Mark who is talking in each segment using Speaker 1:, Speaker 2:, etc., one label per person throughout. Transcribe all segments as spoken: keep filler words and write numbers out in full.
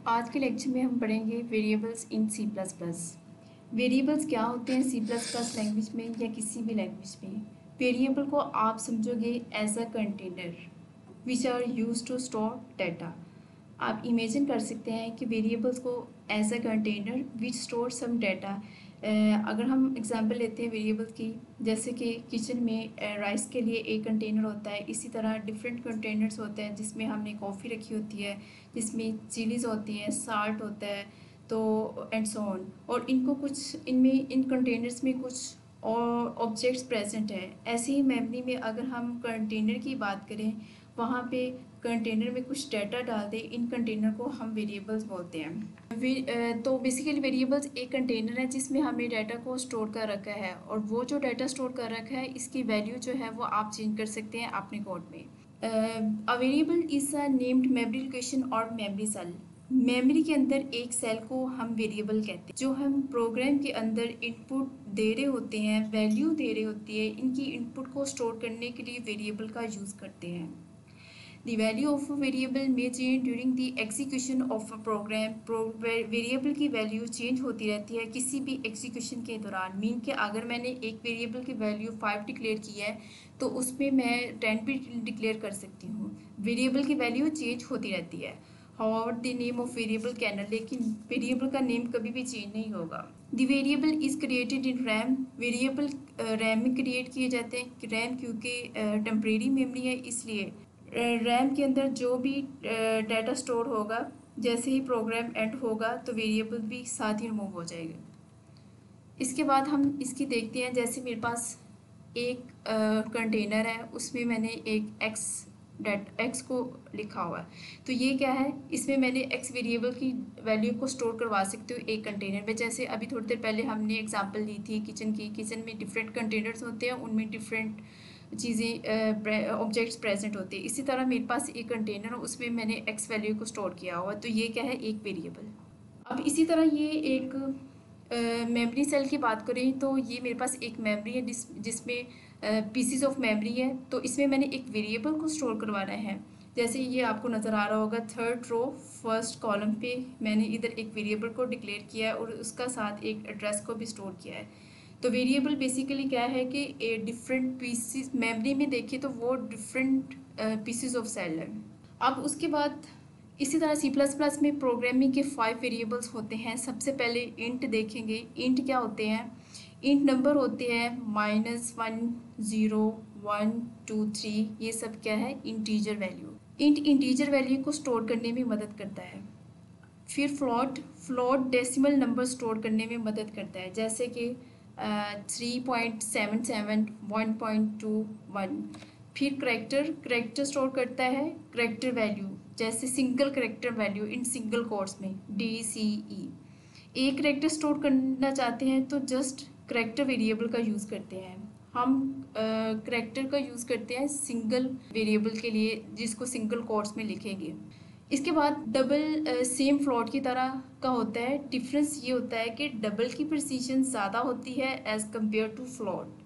Speaker 1: आज के लेक्चर में हम पढ़ेंगे variables in C plus plus. Variables क्या होते हैं सी प्लस प्लस लैंग्वेज में या किसी भी लैंग्वेज में। वेरिएबल को आप समझोगे as a container which are use to store data. आप इमेजिन कर सकते हैं कि वेरिएबल्स को as a container which store some data. अगर हम एग्जांपल लेते हैं वेरिएबल की, जैसे कि किचन में राइस के लिए एक कंटेनर होता है, इसी तरह डिफरेंट कंटेनर्स होते हैं जिसमें हमने कॉफ़ी रखी होती है, जिसमें चिलीज़ होती हैं, साल्ट होता है, तो एंड सो ऑन। और इनको कुछ इनमें इन कंटेनर्स में कुछ और ऑब्जेक्ट्स प्रेजेंट है। ऐसे ही मेमोरी में अगर हम कंटेनर की बात करें, वहाँ पे कंटेनर में कुछ डाटा डाल दें, इन कंटेनर को हम वेरिएबल्स बोलते हैं। वे, तो बेसिकली वेरिएबल्स एक कंटेनर है जिसमें हमने डाटा को स्टोर कर रखा है, और वो जो डाटा स्टोर कर रखा है इसकी वैल्यू जो है वो आप चेंज कर सकते हैं अपने कोड में। A variable is a named memory location और मेमोरी सेल। मेमोरी के अंदर एक सेल को हम वेरिएबल कहते हैं। जो हम प्रोग्राम के अंदर इनपुट दे रहे होते हैं, वैल्यू दे रहे होती है, इनकी इनपुट को स्टोर करने के लिए वेरिएबल का यूज़ करते हैं। The value of a variable may change during the execution of a program. Variable की वैल्यू चेंज होती रहती है किसी भी एग्जीक्यूशन के दौरान। मीन कि अगर मैंने एक वेरिएबल की वैल्यू फाइव डिक्लेयर की है तो उसमें मैं टेन भी डिक्लेयर कर सकती हूँ। वेरिएबल की वैल्यू चेंज होती रहती है। However, the name of variable can, लेकिन वेरिएबल का नेम कभी भी चेंज नहीं होगा। The variable is created in RAM. Variable RAM में क्रिएट किए जाते हैं। रैम क्योंकि टेम्परेरी मेमोरी है, इसलिए रैम के अंदर जो भी डाटा स्टोर होगा, जैसे ही प्रोग्राम एंड होगा तो वेरिएबल भी साथ ही रिमूव हो जाएगा। इसके बाद हम इसकी देखते हैं। जैसे मेरे पास एक कंटेनर है, उसमें मैंने एक एक्स डेट एक्स को लिखा हुआ है, तो ये क्या है, इसमें मैंने एक्स वेरिएबल की वैल्यू को स्टोर करवा सकती हूँ एक कंटेनर में। जैसे अभी थोड़ी देर पहले हमने एग्जांपल ली थी किचन की। किचन में डिफरेंट कंटेनर्स होते हैं, उनमें डिफरेंट चीज़ें ऑब्जेक्ट्स प्रेजेंट होते हैं। इसी तरह मेरे पास एक कंटेनर है, उसमें मैंने एक्स वैल्यू को स्टोर किया हुआ, तो ये क्या है, एक वेरिएबल। अब इसी तरह ये एक मेमोरी uh, सेल की बात करें तो ये मेरे पास एक मेमोरी है जिस जिसमें पीसीस ऑफ मेमोरी है, तो इसमें मैंने एक वेरिएबल को स्टोर करवाना है। जैसे ये आपको नज़र आ रहा होगा, थर्ड रो फर्स्ट कॉलम पे मैंने इधर एक वेरिएबल को डिक्लेयर किया है और उसका साथ एक एड्रेस को भी स्टोर किया है। तो वेरिएबल बेसिकली क्या है कि ए डिफरेंट पीसीस मेमोरी में देखें तो वो डिफरेंट पीसीस ऑफ सेल है। अब उसके बाद इसी तरह सी प्लस प्लस में प्रोग्रामिंग के फाइव वेरिएबल्स होते हैं। सबसे पहले इंट देखेंगे। इंट क्या होते हैं, इंट नंबर होते हैं minus one zero one two three, ये सब क्या है, integer value. Int integer value को स्टोर करने में मदद करता है। फिर float float decimal number store करने में मदद करता है, जैसे कि three point seven seven one point two one. फिर करेक्टर करेक्टर स्टोर करता है करेक्टर वैल्यू, जैसे single character value in single quotes में डी सी ई। एक करेक्टर स्टोर करना चाहते हैं तो जस्ट करेक्टर वेरिएबल का यूज़ करते हैं। हम करेक्टर uh, का यूज़ करते हैं सिंगल वेरिएबल के लिए, जिसको सिंगल कोट्स में लिखेंगे। इसके बाद डबल सेम फ्लोट की तरह का होता है। डिफरेंस ये होता है कि डबल की प्रिसीजन ज़्यादा होती है एज़ कम्पेयर टू फ्लोट।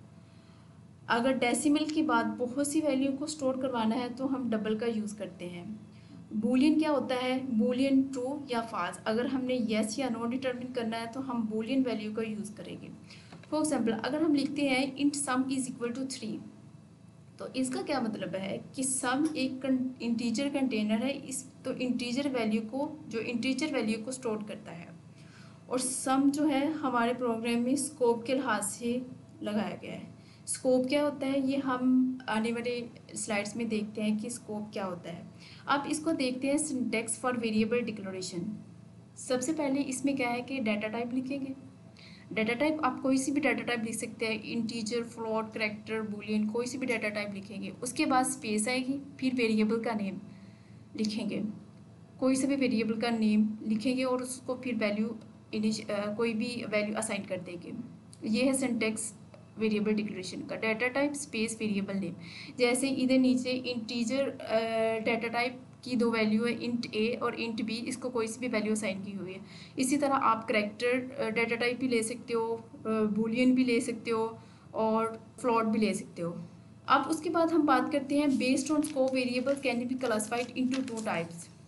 Speaker 1: अगर डेसिमल की बात बहुत सी वैल्यू को स्टोर करवाना है तो हम डबल का यूज़ करते हैं। बूलियन क्या होता है, बूलियन ट्रू या फाल्स। अगर हमने येस या नो डिटरमिन करना है तो हम बूलियन वैल्यू का यूज़ करेंगे। फॉर एग्जाम्पल, अगर हम लिखते हैं int sum is equal to three, तो इसका क्या मतलब है कि सम एक इंटीजर कंटेनर है, इस तो इंटीजर वैल्यू को जो इंटीजर वैल्यू को स्टोर करता है। और सम जो है हमारे प्रोग्राम में स्कोप के लिहाज से लगाया गया है। स्कोप क्या होता है, ये हम आने वाले स्लाइड्स में देखते हैं कि स्कोप क्या होता है। अब इसको देखते हैं सिंटैक्स फॉर वेरिएबल डिक्लेरेशन। सबसे पहले इसमें क्या है कि डाटा टाइप लिखेंगे। डाटा टाइप आप कोई सी भी डाटा टाइप लिख सकते हैं, इंटीजर, फ्लोट, करैक्टर, बूलियन, कोई सी भी डाटा टाइप लिखेंगे। उसके बाद स्पेस आएगी, फिर वेरिएबल का नेम लिखेंगे, कोई सा भी वेरिएबल का नेम लिखेंगे और उसको फिर वैल्यू इनिश कोई भी वैल्यू असाइन कर देंगे। ये है सिंटैक्स वेरिएबल डिक्लेरेशन का। Data type space variable name. जैसे इधर नीचे इंटीजर डाटा टाइप की दो वैल्यू है, इंट ए और इंट बी, इसको कोई सी भी वैल्यू असाइन की हुई है। इसी तरह आप करैक्टर डाटा टाइप भी ले सकते हो, बूलियन भी ले सकते हो और फ्लोट भी ले सकते हो। अब उसके बाद हम बात करते हैं based on scope variable can be classified into two types.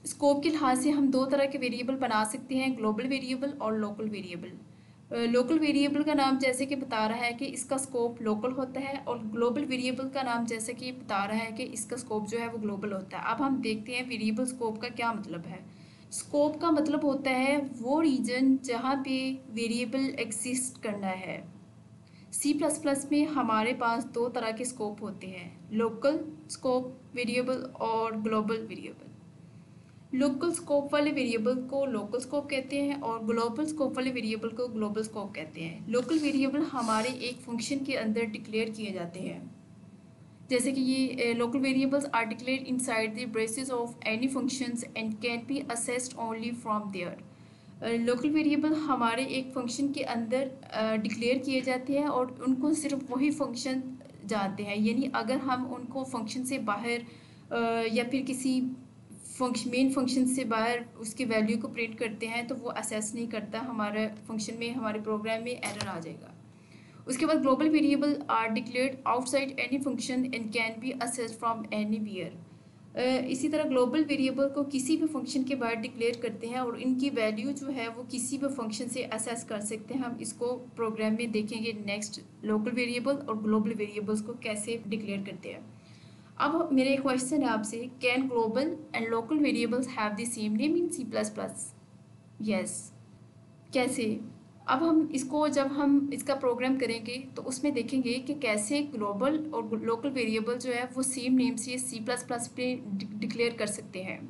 Speaker 1: Scope के लिहाज से हम दो तरह के वेरिएबल बना सकते हैं, ग्लोबल वेरिएबल और लोकल वेरिएबल। लोकल वेरिएबल का नाम जैसे कि बता रहा है कि इसका स्कोप लोकल होता है, और ग्लोबल वेरिएबल का नाम जैसे कि बता रहा है कि इसका स्कोप जो है वो ग्लोबल होता है। अब हम देखते हैं वेरिएबल स्कोप का क्या मतलब है। स्कोप का मतलब होता है वो रीजन जहाँ पे वेरिएबल एग्जिस्ट करना है। सी प्लस प्लस में हमारे पास दो तरह के स्कोप होते हैं, लोकल स्कोप वेरिएबल और ग्लोबल वेरिएबल। लोकल स्कोप वाले वेरिएबल को लोकल स्कोप कहते हैं और ग्लोबल स्कोप वाले वेरिएबल को ग्लोबल स्कोप कहते हैं। लोकल वेरिएबल हमारे एक फंक्शन के अंदर डिक्लेयर किए जाते हैं, जैसे कि ये local variables are declared inside the braces of any functions and can be accessed only from there. Local variable हमारे एक फंक्शन के अंदर डिक्लेयर uh, किए जाते हैं और उनको सिर्फ वही फंक्शन जानते हैं, यानी अगर हम उनको फंक्शन से बाहर uh, या फिर किसी फंक्शन मेन फंक्शन से बाहर उसकी वैल्यू को प्रिंट करते हैं तो वो असेस नहीं करता, हमारे फंक्शन में हमारे प्रोग्राम में एरर आ जाएगा। उसके बाद global variable are declared outside any function and can be accessed from anywhere. इसी तरह ग्लोबल वेरिएबल को किसी भी फंक्शन के बाहर डिक्लेयर करते हैं और इनकी वैल्यू जो है वो किसी भी फंक्शन से असेस कर सकते हैं। हम इसको प्रोग्राम में देखेंगे नेक्स्ट, लोकल वेरिएबल और ग्लोबल वेरिएबल्स को कैसे डिक्लेयर करते हैं। अब मेरे क्वेश्चन है आपसे, can global and local variables have the same name in C plus plus? Yes. कैसे? अब हम इसको जब हम इसका प्रोग्राम करेंगे तो उसमें देखेंगे कि कैसे ग्लोबल और लोकल वेरिएबल जो है वो सेम नेम से सी प्लस प्लस पे डिक्लेयर कर सकते हैं।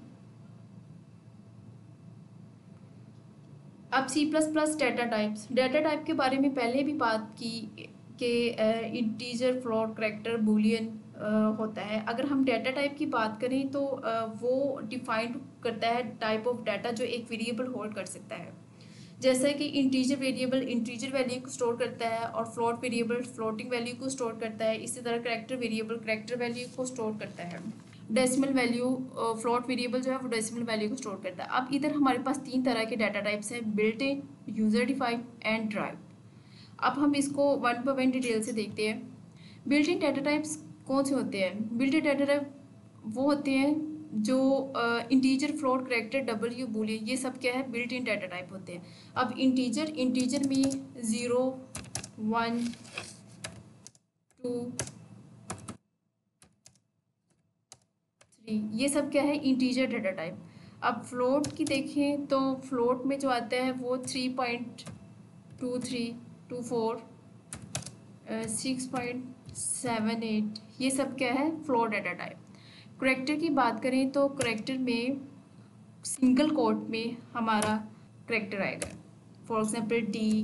Speaker 1: अब C plus plus data types, data type के बारे में पहले भी बात की कि इंटीजर, फ्लोट, करैक्टर, बूलियन होता है। अगर हम डाटा टाइप की बात करें तो वो डिफाइन करता है टाइप ऑफ डाटा जो एक वेरिएबल होल्ड कर सकता है। जैसे कि इंटीजर वेरिएबल इंटीजर वैल्यू को स्टोर करता है और फ्लोट वेरिएबल फ्लोटिंग वैल्यू को स्टोर करता है। इसी तरह करैक्टर वेरिएबल करैक्टर वैल्यू को स्टोर करता है। डेसिमल वैल्यू फ्लोट वेरिएबल जो है वो डेसिमल वैल्यू को स्टोर करता है। अब इधर हमारे पास तीन तरह के डाटा टाइप्स हैं, built in, user defined and drive. अब हम इसको वन बाय वन डिटेल से देखते हैं। बिल्ट इन डाटा टाइप्स कौन से होते हैं? बिल्ट इन डाटा टाइप वो होते हैं जो integer, float, character, double, boolean, ये सब क्या है? बिल्ट इन डाटा टाइप होते हैं। अब इंटीजर इंटीजर में ज़ीरो, वन, टू, थ्री, ये सब क्या है? Integer data type. अब फ्लोट की देखें तो फ्लोट में जो आता है वो three point two three, two four, six point seven eight, ये सब क्या है? Float data type. करैक्टर की बात करें तो करैक्टर में सिंगल कोट में हमारा करैक्टर आएगा, फॉर एग्जांपल डी,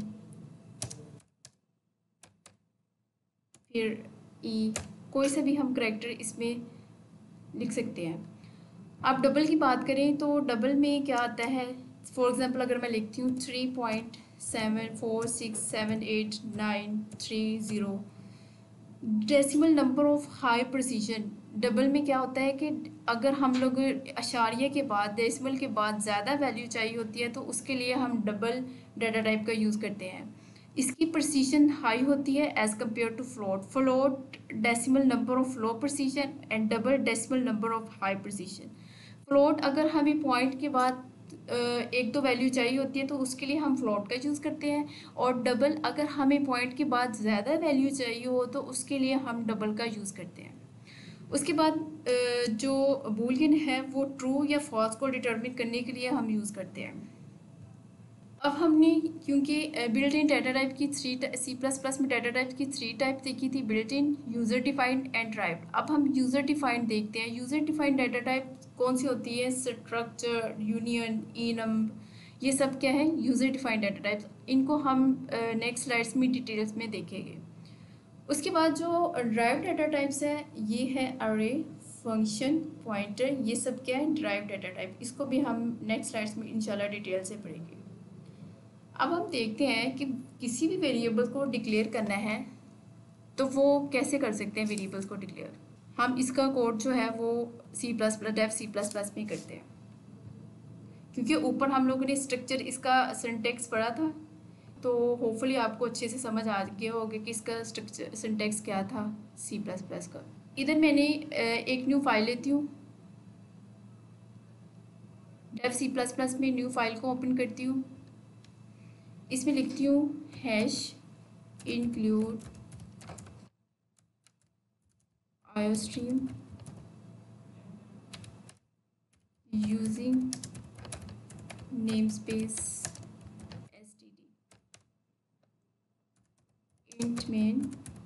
Speaker 1: फिर ई, कोई सा भी हम करैक्टर इसमें लिख सकते हैं। अब डबल की बात करें तो डबल में क्या आता है? फॉर एग्जांपल अगर मैं लिखती हूँ three point seven four six seven eight nine three zero, decimal number of high precision. Double में क्या होता है कि अगर हम लोग अशारिया के बाद, डेसिमल के बाद ज़्यादा वैल्यू चाहिए होती है तो उसके लिए हम डबल डाटा टाइप का यूज़ करते हैं। इसकी प्रिसीजन हाई होती है as compare to float. Float decimal number of low precision and double decimal number of high precision. Float अगर हमें पॉइंट के बाद एक दो वैल्यू चाहिए होती है तो उसके लिए हम फ्लोट का यूज़ करते हैं, और डबल अगर हमें पॉइंट के बाद ज़्यादा वैल्यू चाहिए हो तो उसके लिए हम डबल का यूज़ करते हैं। उसके बाद जो बूलियन है वो ट्रू या फॉल्स को डिटरमिन करने के लिए हम यूज़ करते हैं। अब हमने क्योंकि बिल्ट इन डाटा टाइप की थ्री सी प्लस प्लस में डाटा टाइप की थ्री टाइप देखी थी, built in, user defined and derived. अब हम यूज़र डिफाइंड देखते हैं। यूज़र डिफाइंड डाटा टाइप कौन सी होती है? स्ट्रक्चर, यूनियन, इनम, ये सब क्या है? User defined data types. इनको हम नेक्स्ट स्लाइड्स में डिटेल्स में देखेंगे। उसके बाद जो ड्राइव डाटा टाइप्स है ये है अरे, फंक्शन, पॉइंटर, ये सब क्या है? Derived data type. इसको भी हम नेक्स्ट स्लाइड्स में इंशाल्लाह डिटेल से पढ़ेंगे। अब हम देखते हैं कि किसी भी वेरिएबल को डिक्लेयर करना है तो वो कैसे कर सकते हैं वेरिएबल्स को डिक्लेयर। हम इसका कोड जो है वो C plus plus Dev C plus plus में करते हैं, क्योंकि ऊपर हम लोगों ने स्ट्रक्चर इसका सिंटेक्स पढ़ा था तो होपफुली आपको अच्छे से समझ आ गया होगा कि इसका स्ट्रक्चर सिंटेक्स क्या था सी प्लस प्लस का। इधर मैंने एक न्यू फाइल लेती हूँ, डेव सी प्लस प्लस में न्यू फाइल को ओपन करती हूँ। इसमें लिखती हूँ hash include iostream using namespace STD int main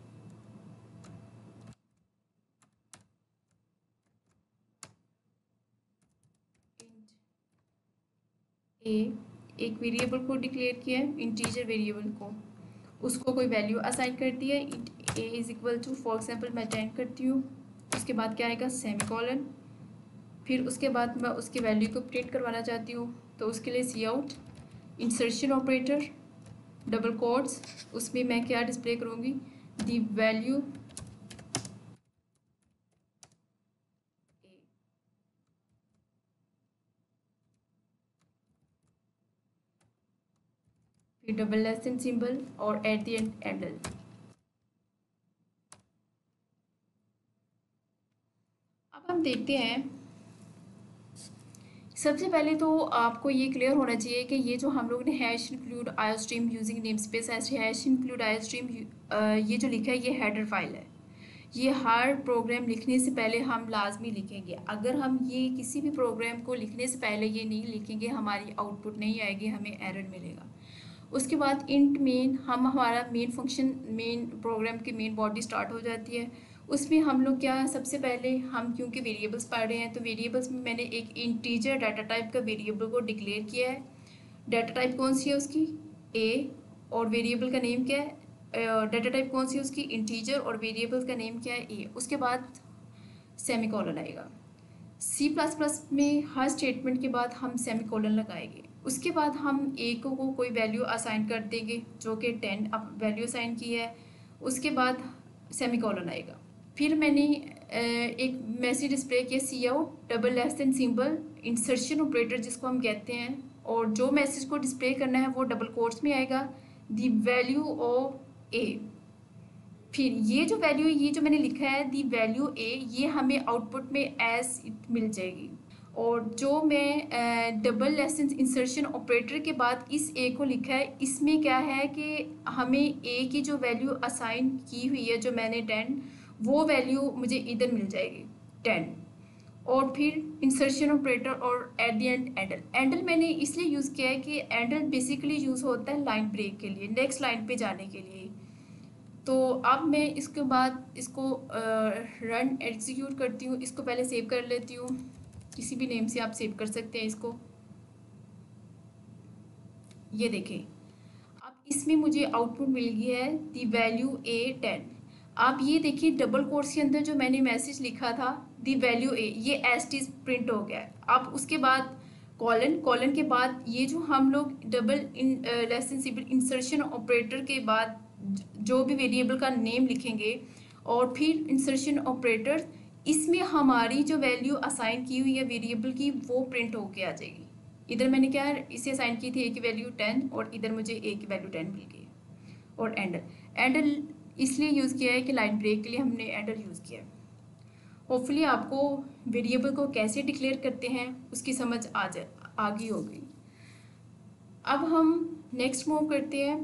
Speaker 1: int a, एक वेरिएबल को डिक्लेयर किया है, इंटीजर वेरिएबल को, उसको कोई वैल्यू असाइन कर दिया है, int A is equal to for example मैं टेन करती हूँ। उसके बाद क्या आएगा, सेमीकोलन। फिर उसके बाद मैं उसकी वैल्यू को प्रिंट करवाना चाहती हूँ, तो उसके लिए C out insertion operator double quotes, उसमें मैं क्या डिस्प्ले करूँगी, दी वैल्यू फिर डबल लेस देन सिंबल और एट द एंड एंडल। अब हम देखते हैं, सबसे पहले तो आपको ये क्लियर होना चाहिए कि ये जो हम लोग ने hash include iostream using namespace hash include iostream ये जो लिखा है ये हेडर फाइल है। ये हर प्रोग्राम लिखने से पहले हम लाजमी लिखेंगे। अगर हम ये किसी भी प्रोग्राम को लिखने से पहले ये नहीं लिखेंगे, हमारी आउटपुट नहीं आएगी, हमें एरर मिलेगा। उसके बाद इंट मेन, हम हमारा मेन फंक्शन, मेन प्रोग्राम की मेन बॉडी स्टार्ट हो जाती है। उसमें हम लोग क्या, सबसे पहले हम क्योंकि वेरिएबल्स पढ़ रहे हैं तो वेरिएबल्स में मैंने एक इंटीजर डाटा टाइप का वेरिएबल को डिक्लेयर किया है। डाटा टाइप कौन सी है उसकी, ए, और वेरिएबल का नेम क्या है, डाटा टाइप कौन सी है उसकी, इंटीजर, और वेरिएबल का नेम क्या है, ए। उसके बाद सेमीकोलन आएगा। सी प्लस प्लस में हर स्टेटमेंट के बाद हम सेमीकोलन लगाएंगे। उसके बाद हम ए को, को कोई वैल्यू असाइन कर देंगे जो कि टेन अब वैल्यू असाइन की है। उसके बाद सेमीकोलन आएगा। फिर मैंने एक मैसेज डिस्प्ले किया, C out double less than symbol insertion operator जिसको हम कहते हैं, और जो मैसेज को डिस्प्ले करना है वो डबल कोट्स में आएगा, दी वैल्यू ऑफ ए। फिर ये जो वैल्यू, ये जो मैंने लिखा है दी वैल्यू ए, ये हमें आउटपुट में एज इट मिल जाएगी। और जो मैं डबल लेसन इंसर्शन ऑपरेटर के बाद इस ए को लिखा है, इसमें क्या है कि हमें ए की जो वैल्यू असाइन की हुई है जो मैंने टेन, वो वैल्यू मुझे इधर मिल जाएगी टेन। और फिर इंसर्शन ऑपरेटर और at the end endl. Endl मैंने इसलिए यूज़ किया है कि एंडल बेसिकली यूज़ होता है लाइन ब्रेक के लिए, नेक्स्ट लाइन पे जाने के लिए। तो अब मैं इसके बाद इसको रन एग्जीक्यूट करती हूँ। इसको पहले सेव कर लेती हूँ, किसी भी नेम से आप सेव कर सकते हैं इसको। ये देखें, अब इसमें मुझे आउटपुट मिल गया है दी वैल्यू ए टेन। आप ये देखिए डबल कोट्स के अंदर जो मैंने मैसेज लिखा था दी वैल्यू ए, ये एस टी प्रिंट हो गया है। अब उसके बाद कॉलन, कॉलन के बाद ये जो हम लोग double in lesson symbol insertion operator के बाद जो भी वेरिएबल का नेम लिखेंगे और फिर इंसर्शन ऑपरेटर, इसमें हमारी जो वैल्यू असाइन की हुई है वेरिएबल की वो प्रिंट होके आ जाएगी। इधर मैंने क्या इसे असाइन की थी ए की वैल्यू टेन, और इधर मुझे ए की वैल्यू टेन मिल गई। और एंडल, एंडल इसलिए यूज़ किया है कि लाइन ब्रेक के लिए हमने एंडल यूज़ किया है। होपफुली आपको वेरिएबल को कैसे डिक्लेयर करते हैं उसकी समझ आ जा आ गई होगी। अब हम नेक्स्ट मूव करते हैं,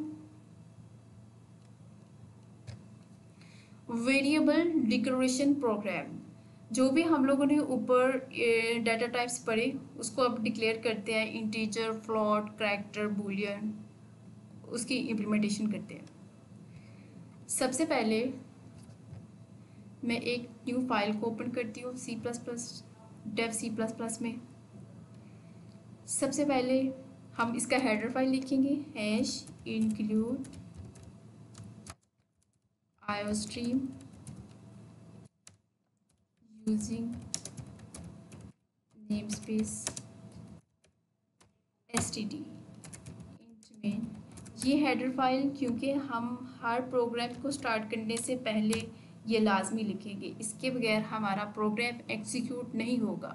Speaker 1: वेरिएबल डिक्लेरेशन प्रोग्राम। जो भी हम लोगों ने ऊपर डाटा टाइप्स पढ़े उसको अब डिक्लेयर करते हैं, इंटीजर, फ्लोट, कैरेक्टर, बूलियन, उसकी इम्प्लीमेंटेशन करते हैं। सबसे पहले मैं एक न्यू फाइल को ओपन करती हूँ C plus plus Dev C plus plus में। सबसे पहले हम इसका हेडर फाइल लिखेंगे, hash include iostream using namespace S T D int main. ये हेडर फाइल क्योंकि हम हर प्रोग्राम को स्टार्ट करने से पहले ये लाजमी लिखेंगे, इसके बगैर हमारा प्रोग्राम एग्जीक्यूट नहीं होगा।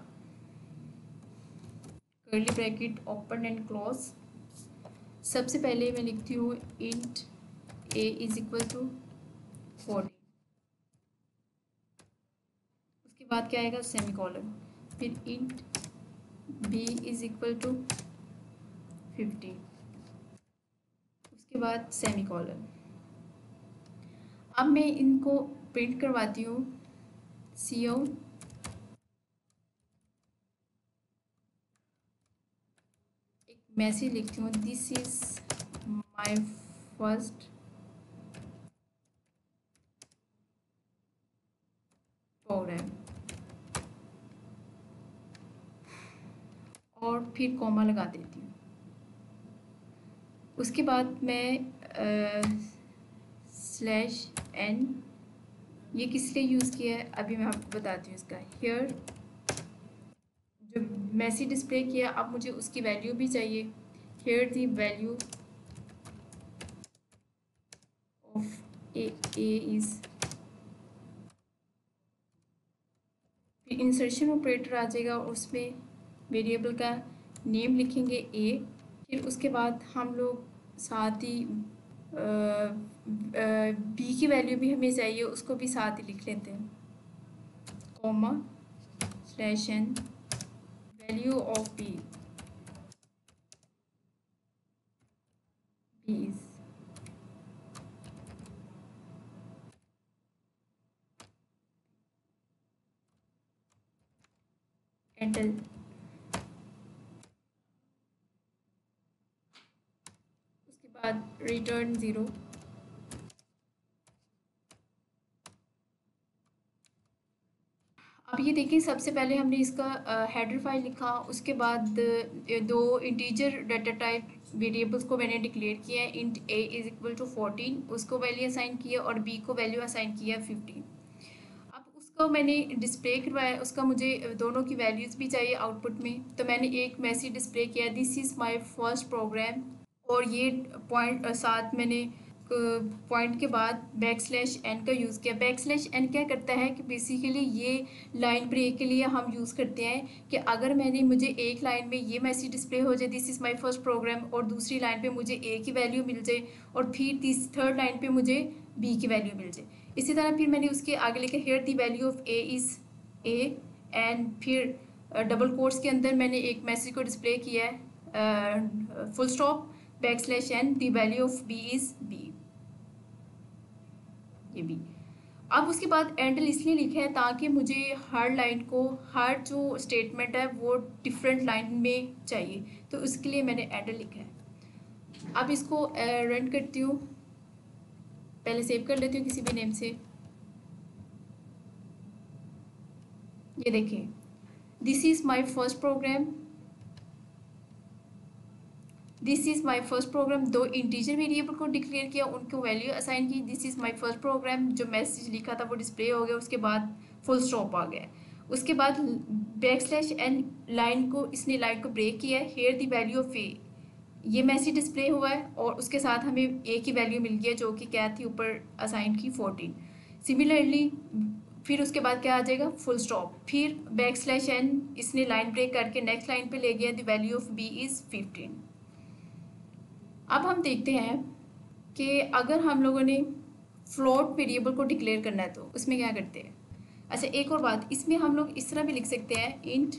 Speaker 1: Curly bracket open and close. सबसे पहले मैं लिखती हूँ int A is equal to forty. उसके बाद क्या आएगा, सेमीकोलन। फिर int b is equal to fifty, उसके बाद सेमी कॉलन। अब मैं इनको प्रिंट करवाती हूँ। सी ओ एक मैसेज लिखती हूँ, this is my first program, और फिर कॉमा लगा देती हूँ। उसके बाद मैं स्लैश एन, ये किस लिए यूज़ किया है अभी मैं आपको बताती हूँ। इसका हियर जो मैसेज डिस्प्ले किया, अब मुझे उसकी वैल्यू भी चाहिए। Here the value of a a is, फिर इंसर्शन ऑपरेटर आ जाएगा, उसमें वेरिएबल का नेम लिखेंगे ए। फिर उसके बाद हम लोग साथ ही बी की वैल्यू भी हमें चाहिए, उसको भी साथ ही लिख लेते हैं, comma slash n value of b b is, enter. उसके बाद रिटर्न ज़ीरो। अब ये देखिए, सबसे पहले हमने इसका हेडर फाइल लिखा, उसके बाद अ, दो इंटीजर डाटा टाइप वेरिएबल्स को मैंने डिक्लेयर किया है। Int A is equal to fourteen, उसको वैल्यू असाइन किया, और बी को वैल्यू असाइन किया फिफ्टीन। अब उसको मैंने डिस्प्ले करवाया, उसका मुझे दोनों की वैल्यूज़ भी चाहिए आउटपुट में, तो मैंने एक मैसेज डिस्प्ले किया, this is my first program, और ये पॉइंट साथ मैंने पॉइंट के बाद बैक स्लैश एन का यूज़ किया। बैक स्लैश एन क्या करता है कि बेसिकली ये लाइन ब्रेक के लिए हम यूज़ करते हैं कि अगर मैंने मुझे एक लाइन में ये मैसेज डिस्प्ले हो जाए, this is my first program, और दूसरी लाइन पे मुझे ए की वैल्यू मिल जाए, और फिर तीस थर्ड लाइन पे मुझे बी की वैल्यू मिल जाए। इसी तरह फिर मैंने उसके आगे लिखा, here the value of a is a, and फिर डबल कोट्स के अंदर मैंने एक मैसेज को डिस्प्ले किया है, full stop backslash n, the value of b is b, ये भी। अब उसके बाद एंडल इसलिए लिखा है ताकि मुझे हर लाइन को, हर जो स्टेटमेंट है वो डिफरेंट लाइन में चाहिए, तो उसके लिए मैंने एंडल लिखा है। अब इसको रन करती हूँ, पहले सेव कर लेती हूँ किसी भी नेम से। ये देखिए, this is my first program, this is my first program, दो इंटीजर वेरिएबल को डिक्लेयर किया, उनको वैल्यू असाइन की, this is my first program, जो मैसेज लिखा था वो डिस्प्ले हो गया, उसके बाद फुल स्टॉप आ गया। उसके बाद बैक स्लैश एन लाइन को, इसने लाइन को ब्रेक किया है, here the value of a, ये मैसेज डिस्प्ले हुआ है, और उसके साथ हमें ए की वैल्यू मिल गई है जो कि क्या थी ऊपर असाइन की फोर्टीन। सिमिलरली फिर उसके बाद क्या आ जाएगा, फुल स्टॉप, फिर बैक स्लैश एन, इसने लाइन ब्रेक करके नेक्स्ट लाइन पे ले गया, the value of b is fifteen. अब हम देखते हैं कि अगर हम लोगों ने फ्लोट वेरिएबल को डिक्लेयर करना है तो उसमें क्या करते हैं। अच्छा, एक और बात, इसमें हम लोग इस तरह भी लिख सकते हैं, int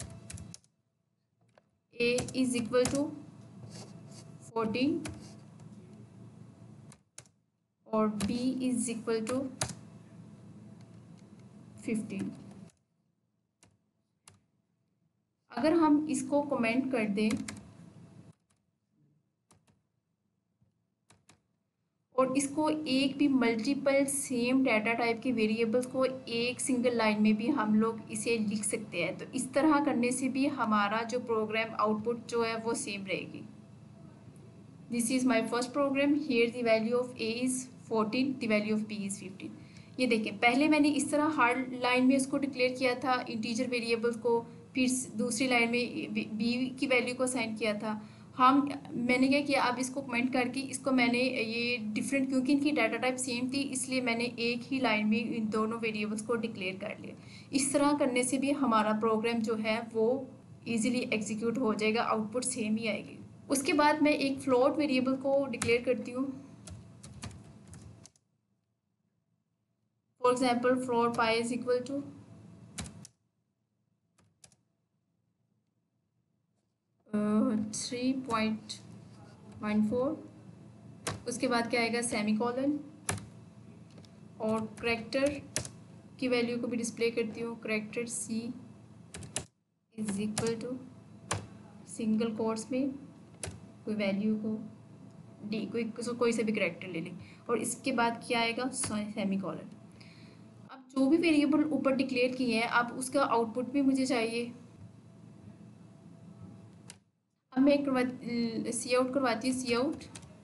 Speaker 1: A is equal to fourteen और b is equal to fifteen. अगर हम इसको कमेंट कर दें और इसको एक भी मल्टीपल सेम डाटा टाइप के वेरिएबल्स को एक सिंगल लाइन में भी हम लोग इसे लिख सकते हैं, तो इस तरह करने से भी हमारा जो प्रोग्राम आउटपुट जो है वो सेम रहेगी। This is my first program, here the value of a is fourteen, the value of b is fifteen. ये देखिए, पहले मैंने इस तरह हर लाइन में इसको डिक्लेयर किया था इंटीजर वेरिएबल्स को, फिर दूसरी लाइन में बी की वैल्यू को असाइन किया था। हम मैंने क्या किया, अब इसको कमेंट करके इसको मैंने ये डिफरेंट, क्योंकि इनकी डाटा टाइप सेम थी इसलिए मैंने एक ही लाइन में इन दोनों वेरिएबल्स को डिक्लेयर कर लिया। इस तरह करने से भी हमारा प्रोग्राम जो है वो ईजिली एग्जीक्यूट हो जाएगा, आउटपुट सेम ही आएगी। उसके बाद मैं एक फ्लोट वेरिएबल को डिक्लेयर करती हूँ, for example float pi is equal to three point one four, उसके बाद क्या आएगा सेमी कॉलन, और करेक्टर की वैल्यू को भी डिस्प्ले करती हूँ, character c is equal to single quotes में कोई वैल्यू को डी, कोई कोई सा भी करेक्टर ले लें, और इसके बाद क्या आएगा सेमी कॉलन। अब जो भी वेरिएबल ऊपर डिक्लेयर किए हैं अब उसका आउटपुट भी मुझे चाहिए। अब मैं करवा सी आउट करवाती हूँ, C out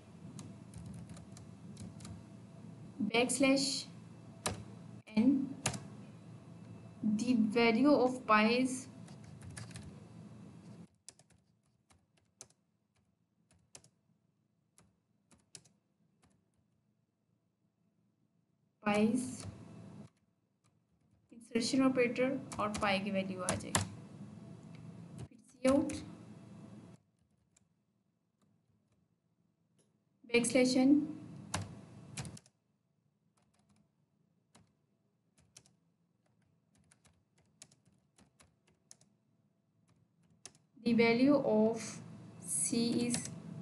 Speaker 1: backslash n, the value of pi's pi's insertion operator और पाई की वैल्यू आ जाएगी। फिर C out backslash n, the value of c is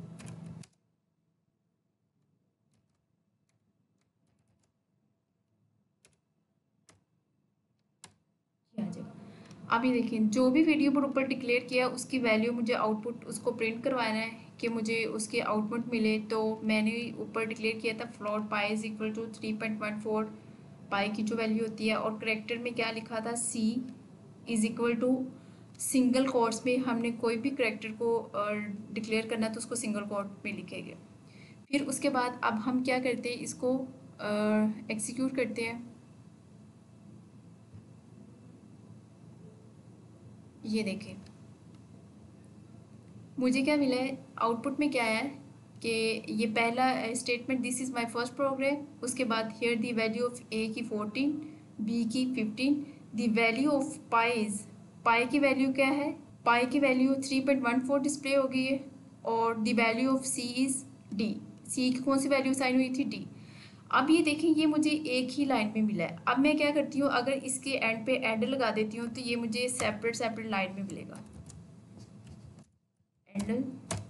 Speaker 1: आ जाएगा। अब ये देखिए जो भी वेरिएबल ऊपर डिक्लेयर किया उसकी वैल्यू मुझे आउटपुट उसको प्रिंट करवाना है कि मुझे उसके आउटपुट मिले। तो मैंने ऊपर डिक्लेयर किया था float pi is equal to three point one four, pi की जो वैल्यू होती है, और करेक्टर में क्या लिखा था c is equal to single quotes में हमने कोई भी करेक्टर को डिक्लेयर करना तो उसको सिंगल कोट में लिखेंगे। फिर उसके बाद अब हम क्या करते हैं, इसको एग्जीक्यूट करते हैं। ये देखें मुझे क्या मिला है, आउटपुट में क्या है कि ये पहला statement this is my first program, उसके बाद here the value of A की फोर्टीन, बी की fifteen, the value of pi's, pi की वैल्यू क्या है, पाई की वैल्यू three point one four display हो गई है, और the value of C is D, C की कौन सी वैल्यू साइन हुई थी डी। अब ये देखें ये मुझे एक ही लाइन में मिला है। अब मैं क्या करती हूँ, अगर इसके एंड पे एंड लगा देती हूँ तो ये मुझे सेपरेट सेपरेट लाइन में मिलेगा। एंड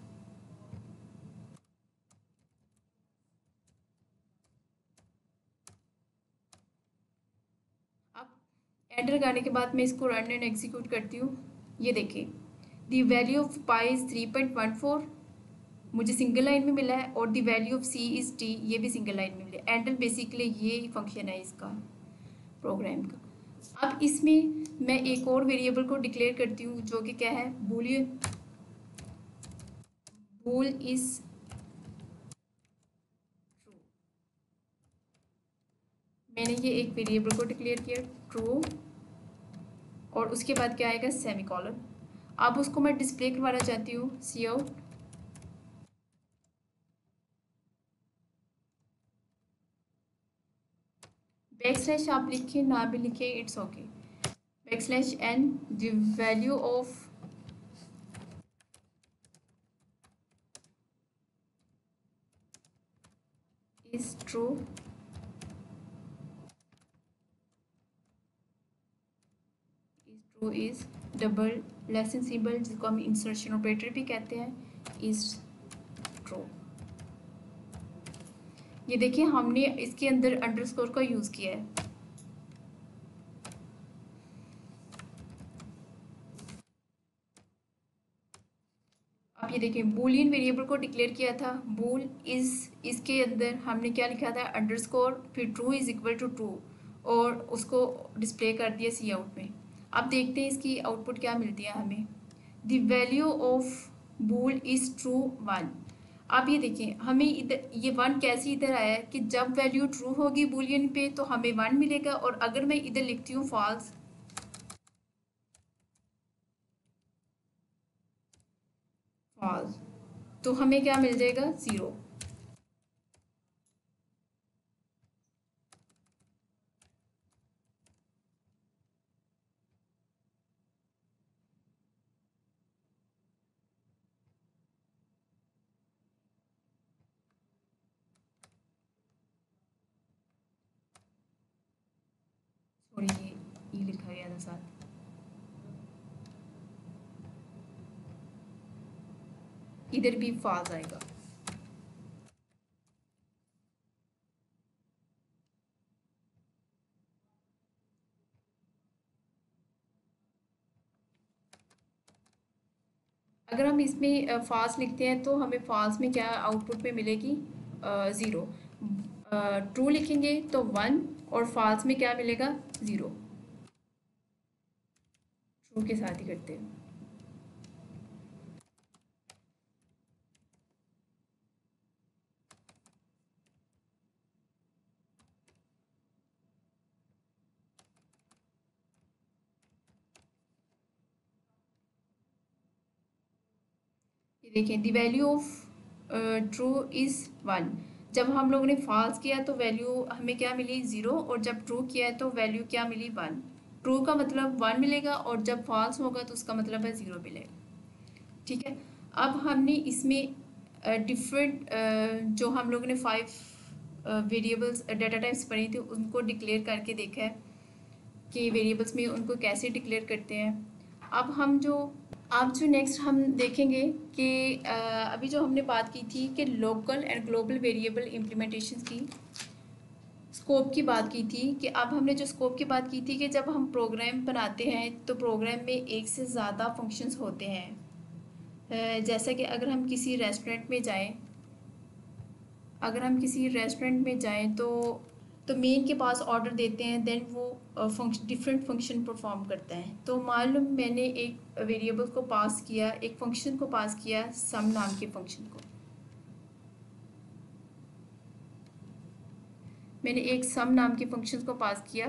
Speaker 1: अब एंड लगाने के बाद मैं इसको रन एंड एग्जीक्यूट करती हूँ। ये देखिए the value of pi is three point one four मुझे सिंगल लाइन में मिला है, और the value of c is T ये भी सिंगल लाइन में मिला है। एंड बेसिकली ये फंक्शन है इसका प्रोग्राम का। अब इसमें मैं एक और वेरिएबल को डिक्लेयर करती हूँ जो कि क्या है, बूलियन, बूल इज ट्रू। मैंने ये एक वेरिएबल को डिक्लेयर किया ट्रू, और उसके बाद क्या आएगा सेमी कॉलन। अब उसको मैं डिस्प्ले करवाना चाहती हूँ, सी आउट बैक स्लैश, आप लिखिए ना भी लिखिए it's okay, backslash n, the value of is true, is true is double lesson symbol जिसको हम इंसर्शन ऑपरेटर भी कहते हैं, इज ट्रू। ये देखिए हमने इसके अंदर अंडरस्कोर का यूज़ किया है। अब ये देखिए बूलियन वेरिएबल को डिक्लेयर किया था, बूल इज, इसके अंदर हमने क्या लिखा था अंडरस्कोर, फिर true is equal to true, और उसको डिस्प्ले कर दिया सी आउट में। अब देखते हैं इसकी आउटपुट क्या मिलती है हमें, the value of bool is true one. अब ये देखिए हमें इधर ये वन कैसे इधर आया है कि जब वैल्यू ट्रू होगी बूलियन पे तो हमें वन मिलेगा, और अगर मैं इधर लिखती हूँ फॉल्स, फॉल्स तो हमें क्या मिल जाएगा ज़ीरो। सॉरी ये ई लिखा गया था साथ। इधर भी फॉल्स आएगा। अगर हम इसमें फॉल्स लिखते हैं तो हमें फॉल्स में क्या आउटपुट में मिलेगी, ज़ीरो। ट्रू लिखेंगे तो वन, और फॉल्स में क्या मिलेगा, ज़ीरो। ट्रू के साथ ही करते हैं। ये देखें, the value of true is one. जब हम लोगों ने फॉल्स किया तो वैल्यू हमें क्या मिली, ज़ीरो, और जब ट्रू किया है तो वैल्यू क्या मिली, वन। ट्रू का मतलब वन मिलेगा और जब फॉल्स होगा तो उसका मतलब है ज़ीरो मिलेगा। ठीक है, अब हमने इसमें डिफरेंट uh, जो हम लोगों ने फाइव वेरिएबल्स डेटा टाइप्स पढ़ी थी उनको डिक्लेयर करके देखा है कि वेरिएबल्स में उनको कैसे डिक्लेयर करते हैं। अब हम जो अब जो नेक्स्ट हम देखेंगे कि अभी जो हमने बात की थी कि local and global variable implementation की स्कोप की बात की थी, कि अब हमने जो स्कोप की बात की थी कि जब हम प्रोग्राम बनाते हैं तो प्रोग्राम में एक से ज़्यादा फंक्शंस होते हैं। जैसा कि अगर हम किसी रेस्टोरेंट में जाएं अगर हम किसी रेस्टोरेंट में जाएं तो तो मेन के पास ऑर्डर देते हैं, देन वो फंक्शन डिफरेंट फंक्शन परफॉर्म करता है। तो मान लो मैंने एक वेरिएबल को पास किया, एक फंक्शन को पास किया, सम नाम के फंक्शन को मैंने एक सम नाम के फंक्शन को पास किया,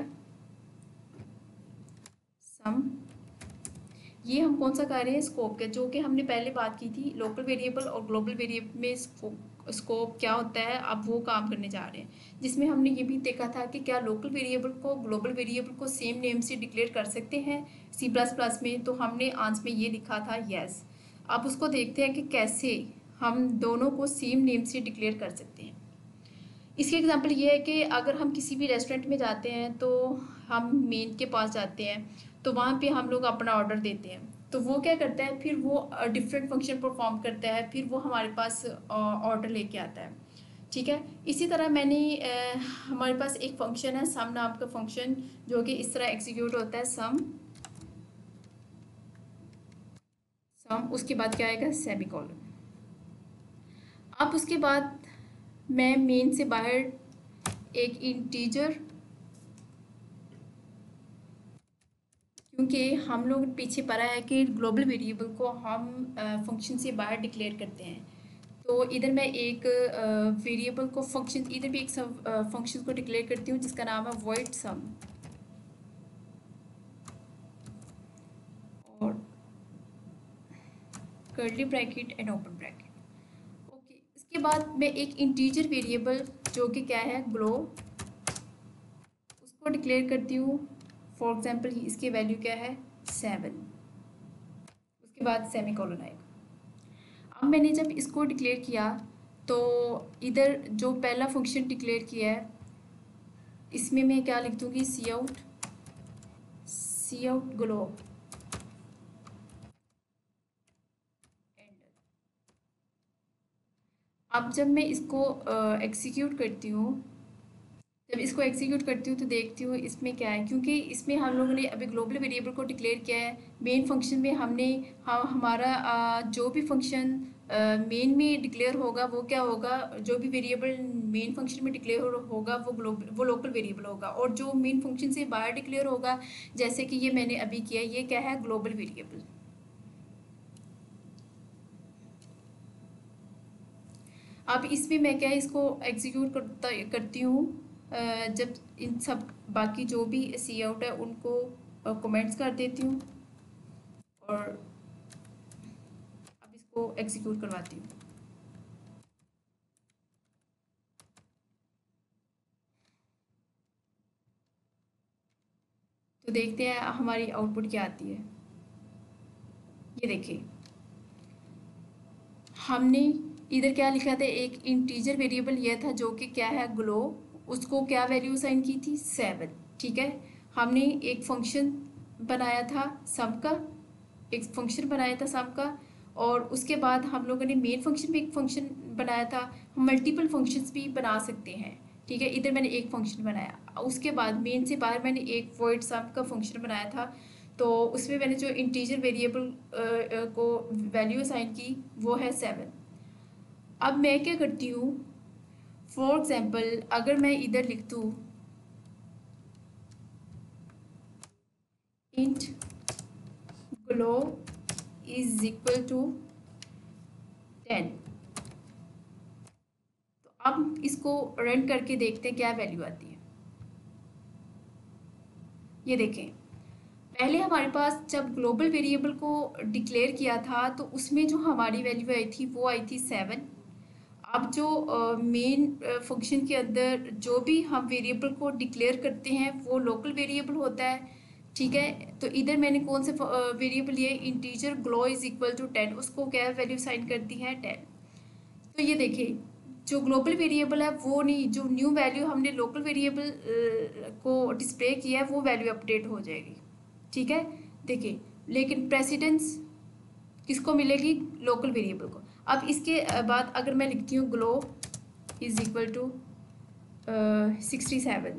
Speaker 1: सम। ये हम कौन सा कर रहे हैं, स्कोप के, जो कि हमने पहले बात की थी लोकल वेरिएबल और ग्लोबल वेरिएबल में स्कोप क्या होता है, अब वो काम करने जा रहे हैं। जिसमें हमने ये भी देखा था कि क्या लोकल वेरिएबल को ग्लोबल वेरिएबल को सेम नेम से डिक्लेयर कर सकते हैं सी प्लस प्लस में, तो हमने आंसर में ये लिखा था यस। अब उसको देखते हैं कि कैसे हम दोनों को सेम नेम से डिक्लेयर कर सकते हैं। इसकी एग्जांपल ये है कि अगर हम किसी भी रेस्टोरेंट में जाते हैं तो हम मेन के पास जाते हैं, तो वहाँ पे हम लोग अपना ऑर्डर देते हैं, तो वो क्या करता है, फिर वो डिफरेंट फंक्शन परफॉर्म करता है, फिर वो हमारे पास ऑर्डर लेके आता है। ठीक है, इसी तरह मैंने आ, हमारे पास एक फंक्शन है सम नाम का फंक्शन, जो कि इस तरह एग्जीक्यूट होता है, सम सम उसके बाद क्या आएगा, सेमीकोलन। अब उसके बाद मैं मेन से बाहर एक इंटीजर, क्योंकि हम लोग पीछे पढ़ा है कि ग्लोबल वेरिएबल को हम फंक्शन से बाहर डिक्लेयर करते हैं, तो इधर मैं एक वेरिएबल को फंक्शन इधर भी एक फंक्शन को डिक्लेयर करती हूँ जिसका नाम है वॉइड सम, और curly bracket and open bracket. Okay, इसके बाद मैं एक इंटीजर वेरिएबल जो कि क्या है, ग्लो, उसको डिक्लेयर करती हूँ। फॉर एग्जांपल इसकी वैल्यू क्या है, सेवन। उसके बाद सेमीकोलन आएगा। अब मैंने जब इसको डिक्लेयर किया तो इधर जो पहला फंक्शन डिक्लेयर किया है इसमें मैं क्या लिख दूँगी, C out C out glo. अब जब मैं इसको एग्जीक्यूट करती हूँ जब इसको एग्जीक्यूट करती हूँ तो देखती हूँ इसमें क्या है, क्योंकि इसमें हम लोगों ने अभी ग्लोबल वेरिएबल को डिक्लेयर किया है। मेन फंक्शन में हमने हम हमारा आ, जो भी फंक्शन मेन में डिक्लेयर होगा वो क्या होगा, जो भी वेरिएबल मेन फंक्शन में डिक्लेयर होगा वो ग्लोबल वो लोकल वेरिएबल होगा, और जो मेन फंक्शन से बाहर डिक्लेयर होगा, जैसे कि ये मैंने अभी किया, ये क्या है, ग्लोबल वेरिएबल। अब इसमें मैं क्या इसको एग्जीक्यूट करता करती हूँ, जब इन सब बाकी जो भी सी आउट है उनको कमेंट्स कर देती हूँ और अब इसको एग्जीक्यूट करवाती हूँ। तो देखते हैं हमारी आउटपुट क्या आती है। ये देखिए, हमने इधर क्या लिखा था, एक इंटीजर वेरिएबल ये था जो कि क्या है, ग्लो, उसको क्या वैल्यू साइन की थी, सेवन। ठीक है, हमने एक फंक्शन बनाया था सम का एक फंक्शन बनाया था सम का, और उसके बाद हम लोगों ने मेन फंक्शन में एक फंक्शन बनाया था, हम मल्टीपल फंक्शंस भी बना सकते हैं, ठीक है। इधर मैंने एक फंक्शन बनाया, उसके बाद मेन से बाहर मैंने एक वॉइड सम का फंक्शन बनाया था, तो उसमें मैंने जो इंटीजर वेरिएबल को वैल्यू असाइन की वो है सेवन। अब मैं क्या करती हूँ, फॉर एग्जाम्पल अगर मैं इधर लिख दूँ int glo is equal to ten, तो अब इसको रन करके देखते हैं क्या वैल्यू आती है। ये देखें, पहले हमारे पास जब ग्लोबल वेरिएबल को डिक्लेयर किया था तो उसमें जो हमारी वैल्यू आई थी वो आई थी सेवन। अब जो मेन फंक्शन के अंदर जो भी हम वेरिएबल को डिक्लेयर करते हैं वो लोकल वेरिएबल होता है, ठीक है। तो इधर मैंने कौन से वेरिएबल लिए, integer glo is equal to ten, उसको क्या वैल्यू साइन करती है टेन। तो ये देखिए, जो ग्लोबल वेरिएबल है वो नहीं, जो न्यू वैल्यू हमने लोकल वेरिएबल को डिस्प्ले किया है वो वैल्यू अपडेट हो जाएगी, ठीक है। देखिए, लेकिन प्रेसिडेंस किसको मिलेगी, लोकल वेरिएबल को। अब इसके बाद अगर मैं लिखती हूँ glo is equal to sixty seven,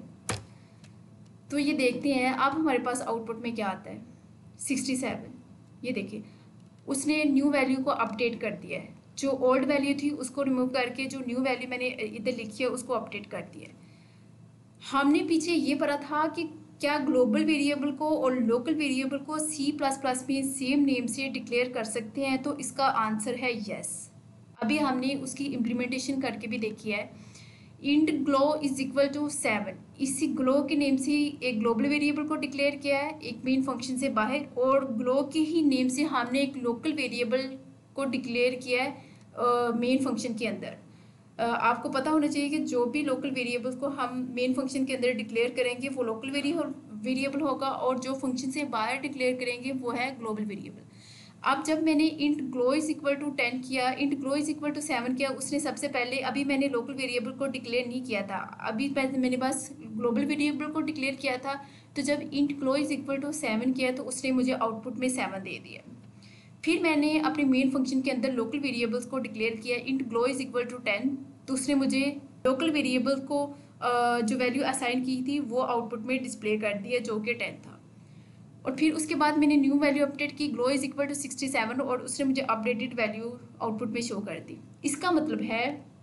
Speaker 1: तो ये देखते हैं अब हमारे पास आउटपुट में क्या आता है, सिक्सटी सेवन। ये देखिए, उसने न्यू वैल्यू को अपडेट कर दिया है, जो ओल्ड वैल्यू थी उसको रिमूव करके जो न्यू वैल्यू मैंने इधर लिखी है उसको अपडेट कर दिया है। हमने पीछे ये पढ़ा था कि क्या ग्लोबल वेरिएबल को और लोकल वेरिएबल को सी प्लस प्लस में सेम नेम से डिक्लेयर कर सकते हैं, तो इसका आंसर है यस। अभी हमने उसकी इम्प्लीमेंटेशन करके भी देखी है। Int glo is equal to seven, इसी ग्लो के नेम से एक ग्लोबल वेरिएबल को डिक्लेयर किया है एक मेन फंक्शन से बाहर, और ग्लो के ही नेम से हमने एक लोकल वेरिएबल को डिक्लेयर किया है मेन फंक्शन के अंदर। Uh, आपको पता होना चाहिए कि जो भी लोकल वेरिएबल्स को हम मेन फंक्शन के अंदर डिक्लेयर करेंगे वो लोकल वेरिएबल होगा, और जो फंक्शन से बाहर डिक्लेयर करेंगे वो है ग्लोबल वेरिएबल। अब जब मैंने int glo is equal to ten किया, int glo is equal to seven किया, उसने सबसे पहले, अभी मैंने लोकल वेरिएबल को डिक्लेयर नहीं किया था, अभी मैंने बस ग्लोबल वेरिएबल को डिक्लेयर किया था। तो जब int glo is equal to seven किया तो उसने मुझे आउटपुट में सेवन दे दिया। फिर मैंने अपने मेन फंक्शन के अंदर लोकल वेरिएबल्स को डिक्लेयर किया, int glo is equal to ten, तो उसने मुझे लोकल वेरिएबल्स को जो वैल्यू असाइन की थी वो आउटपुट में डिस्प्ले कर दिया जो कि टेन था। और फिर उसके बाद मैंने न्यू वैल्यू अपडेट की, glo is equal to sixty seven, और उसने मुझे अपडेटेड वैल्यू आउटपुट में शो कर दी। इसका मतलब है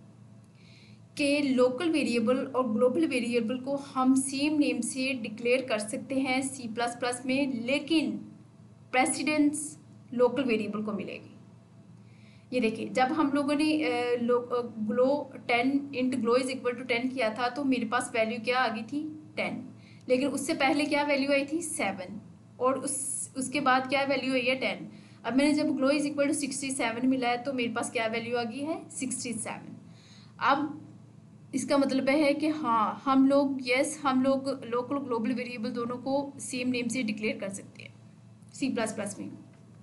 Speaker 1: कि लोकल वेरिएबल और ग्लोबल वेरिएबल को हम सेम नेम से डिक्लेयर कर सकते हैं सी प्लस प्लस में, लेकिन प्रेसिडेंस लोकल वेरिएबल को मिलेगी। ये देखिए, जब हम लोगों ने glo ten int glo is equal to ten किया था तो मेरे पास वैल्यू क्या आ गई थी, टेन, लेकिन उससे पहले क्या वैल्यू आई थी, सेवन, और उस उसके बाद क्या वैल्यू आई है, टेन। अब मैंने जब glo is equal to sixty seven मिला है तो मेरे पास क्या वैल्यू आ गई है, सिक्सटी सेवन। अब इसका मतलब है कि हाँ, हम लोग यस हम लोग लोकल ग्लोबल वेरिएबल दोनों को सेम नेम से डिक्लेयर कर सकते हैं सी प्लस प्लस में।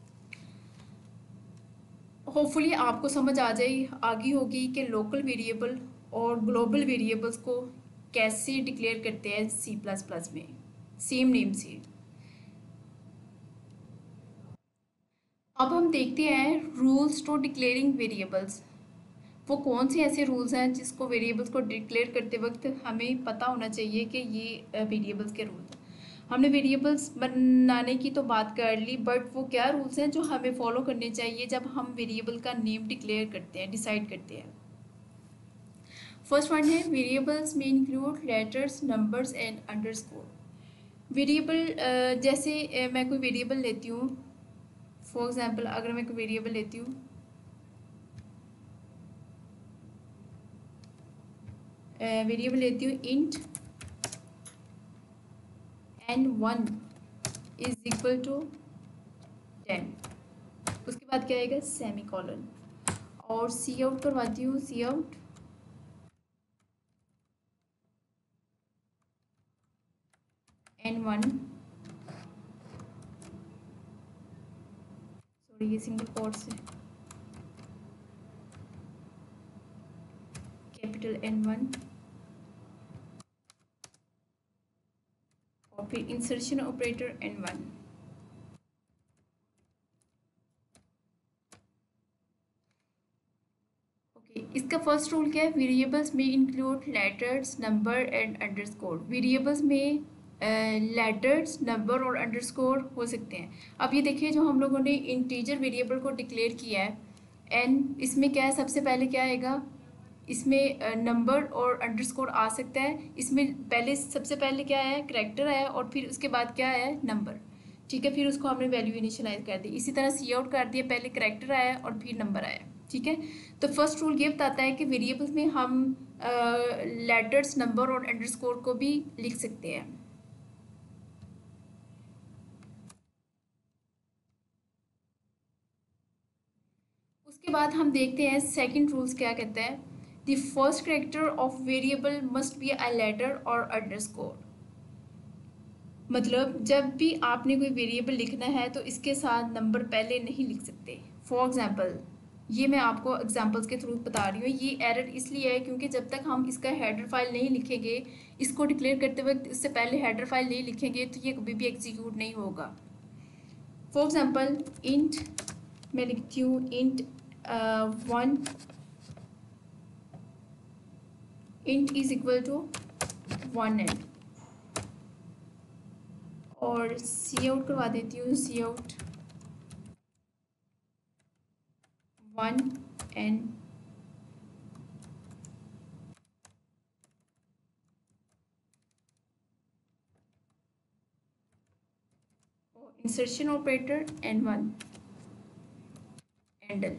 Speaker 1: होपफुली आपको समझ आ जाए आ गई होगी कि लोकल वेरिएबल और ग्लोबल वेरिएबल्स को कैसे डिक्लेयर करते हैं सी प्लस प्लस में सेम नेम से। अब हम देखते हैं रूल्स टू डिक्लेयरिंग वेरिएबल्स। वो कौन से ऐसे रूल्स हैं जिसको वेरिएबल्स को डिक्लेयर करते वक्त हमें पता होना चाहिए कि ये वेरिएबल्स के रूल्स हैं। हमने वेरिएबल्स बनाने की तो बात कर ली, बट वो क्या रूल्स हैं जो हमें फॉलो करने चाहिए जब हम वेरिएबल का नेम डिक्लेयर करते हैं, डिसाइड करते हैं। फर्स्ट वन है वेरिएबल्स में include letters, numbers and underscore. Variable जैसे मैं कोई वेरिएबल लेती हूँ, फॉर एग्जांपल अगर मैं कोई वेरिएबल लेती हूँ, वेरिएबल लेती हूँ int and one is equal to ten, उसके बाद क्या आएगा, सेमी कॉलन, और सी आउट करवाती हूँ, C out N one, sorry ये सिंगल कोट से, कैपिटल एन वन, और फिर insertion operator N one. Okay, इसका फर्स्ट रूल क्या है? वेरिएबल्स में include letters, number and underscore. Variables में लेटर्स, नंबर और अंडरस्कोर हो सकते हैं। अब ये देखिए, जो हम लोगों ने इंटीजर वेरिएबल को डिक्लेयर किया है एन, इसमें क्या है? सबसे पहले क्या आएगा? इसमें नंबर और अंडरस्कोर आ सकता है। इसमें पहले सबसे पहले क्या है? करैक्टर आया और फिर उसके बाद क्या है? नंबर। ठीक है, फिर उसको हमने वैल्यू इनिशियलाइज कर दी। इसी तरह सी आउट कर दिया, पहले करैक्टर आया और फिर नंबर आया। ठीक है, तो फर्स्ट रूल ये बताता है कि वेरिएबल्स में हम लेटर्स, नंबर और अंडरस्कोर को भी लिख सकते हैं। उसके बाद हम देखते हैं सेकंड रूल्स क्या कहता है। The first character of variable must be a letter और अंडरस्कोर। मतलब जब भी आपने कोई वेरिएबल लिखना है तो इसके साथ नंबर पहले नहीं लिख सकते। फॉर एग्जांपल, ये मैं आपको एग्जांपल्स के थ्रू बता रही हूँ। ये एरर इसलिए है क्योंकि जब तक हम इसका हेडर फाइल नहीं लिखेंगे, इसको डिक्लेयर करते वक्त इससे पहले हेडर फाइल नहीं लिखेंगे, तो ये कभी भी एग्जीक्यूट नहीं होगा। फॉर एग्जांपल, इंट मैं लिखती हूँ int one, int is equal to one N, और सी आउट करवा देती हूँ, C out one N. Insertion operator N one endl.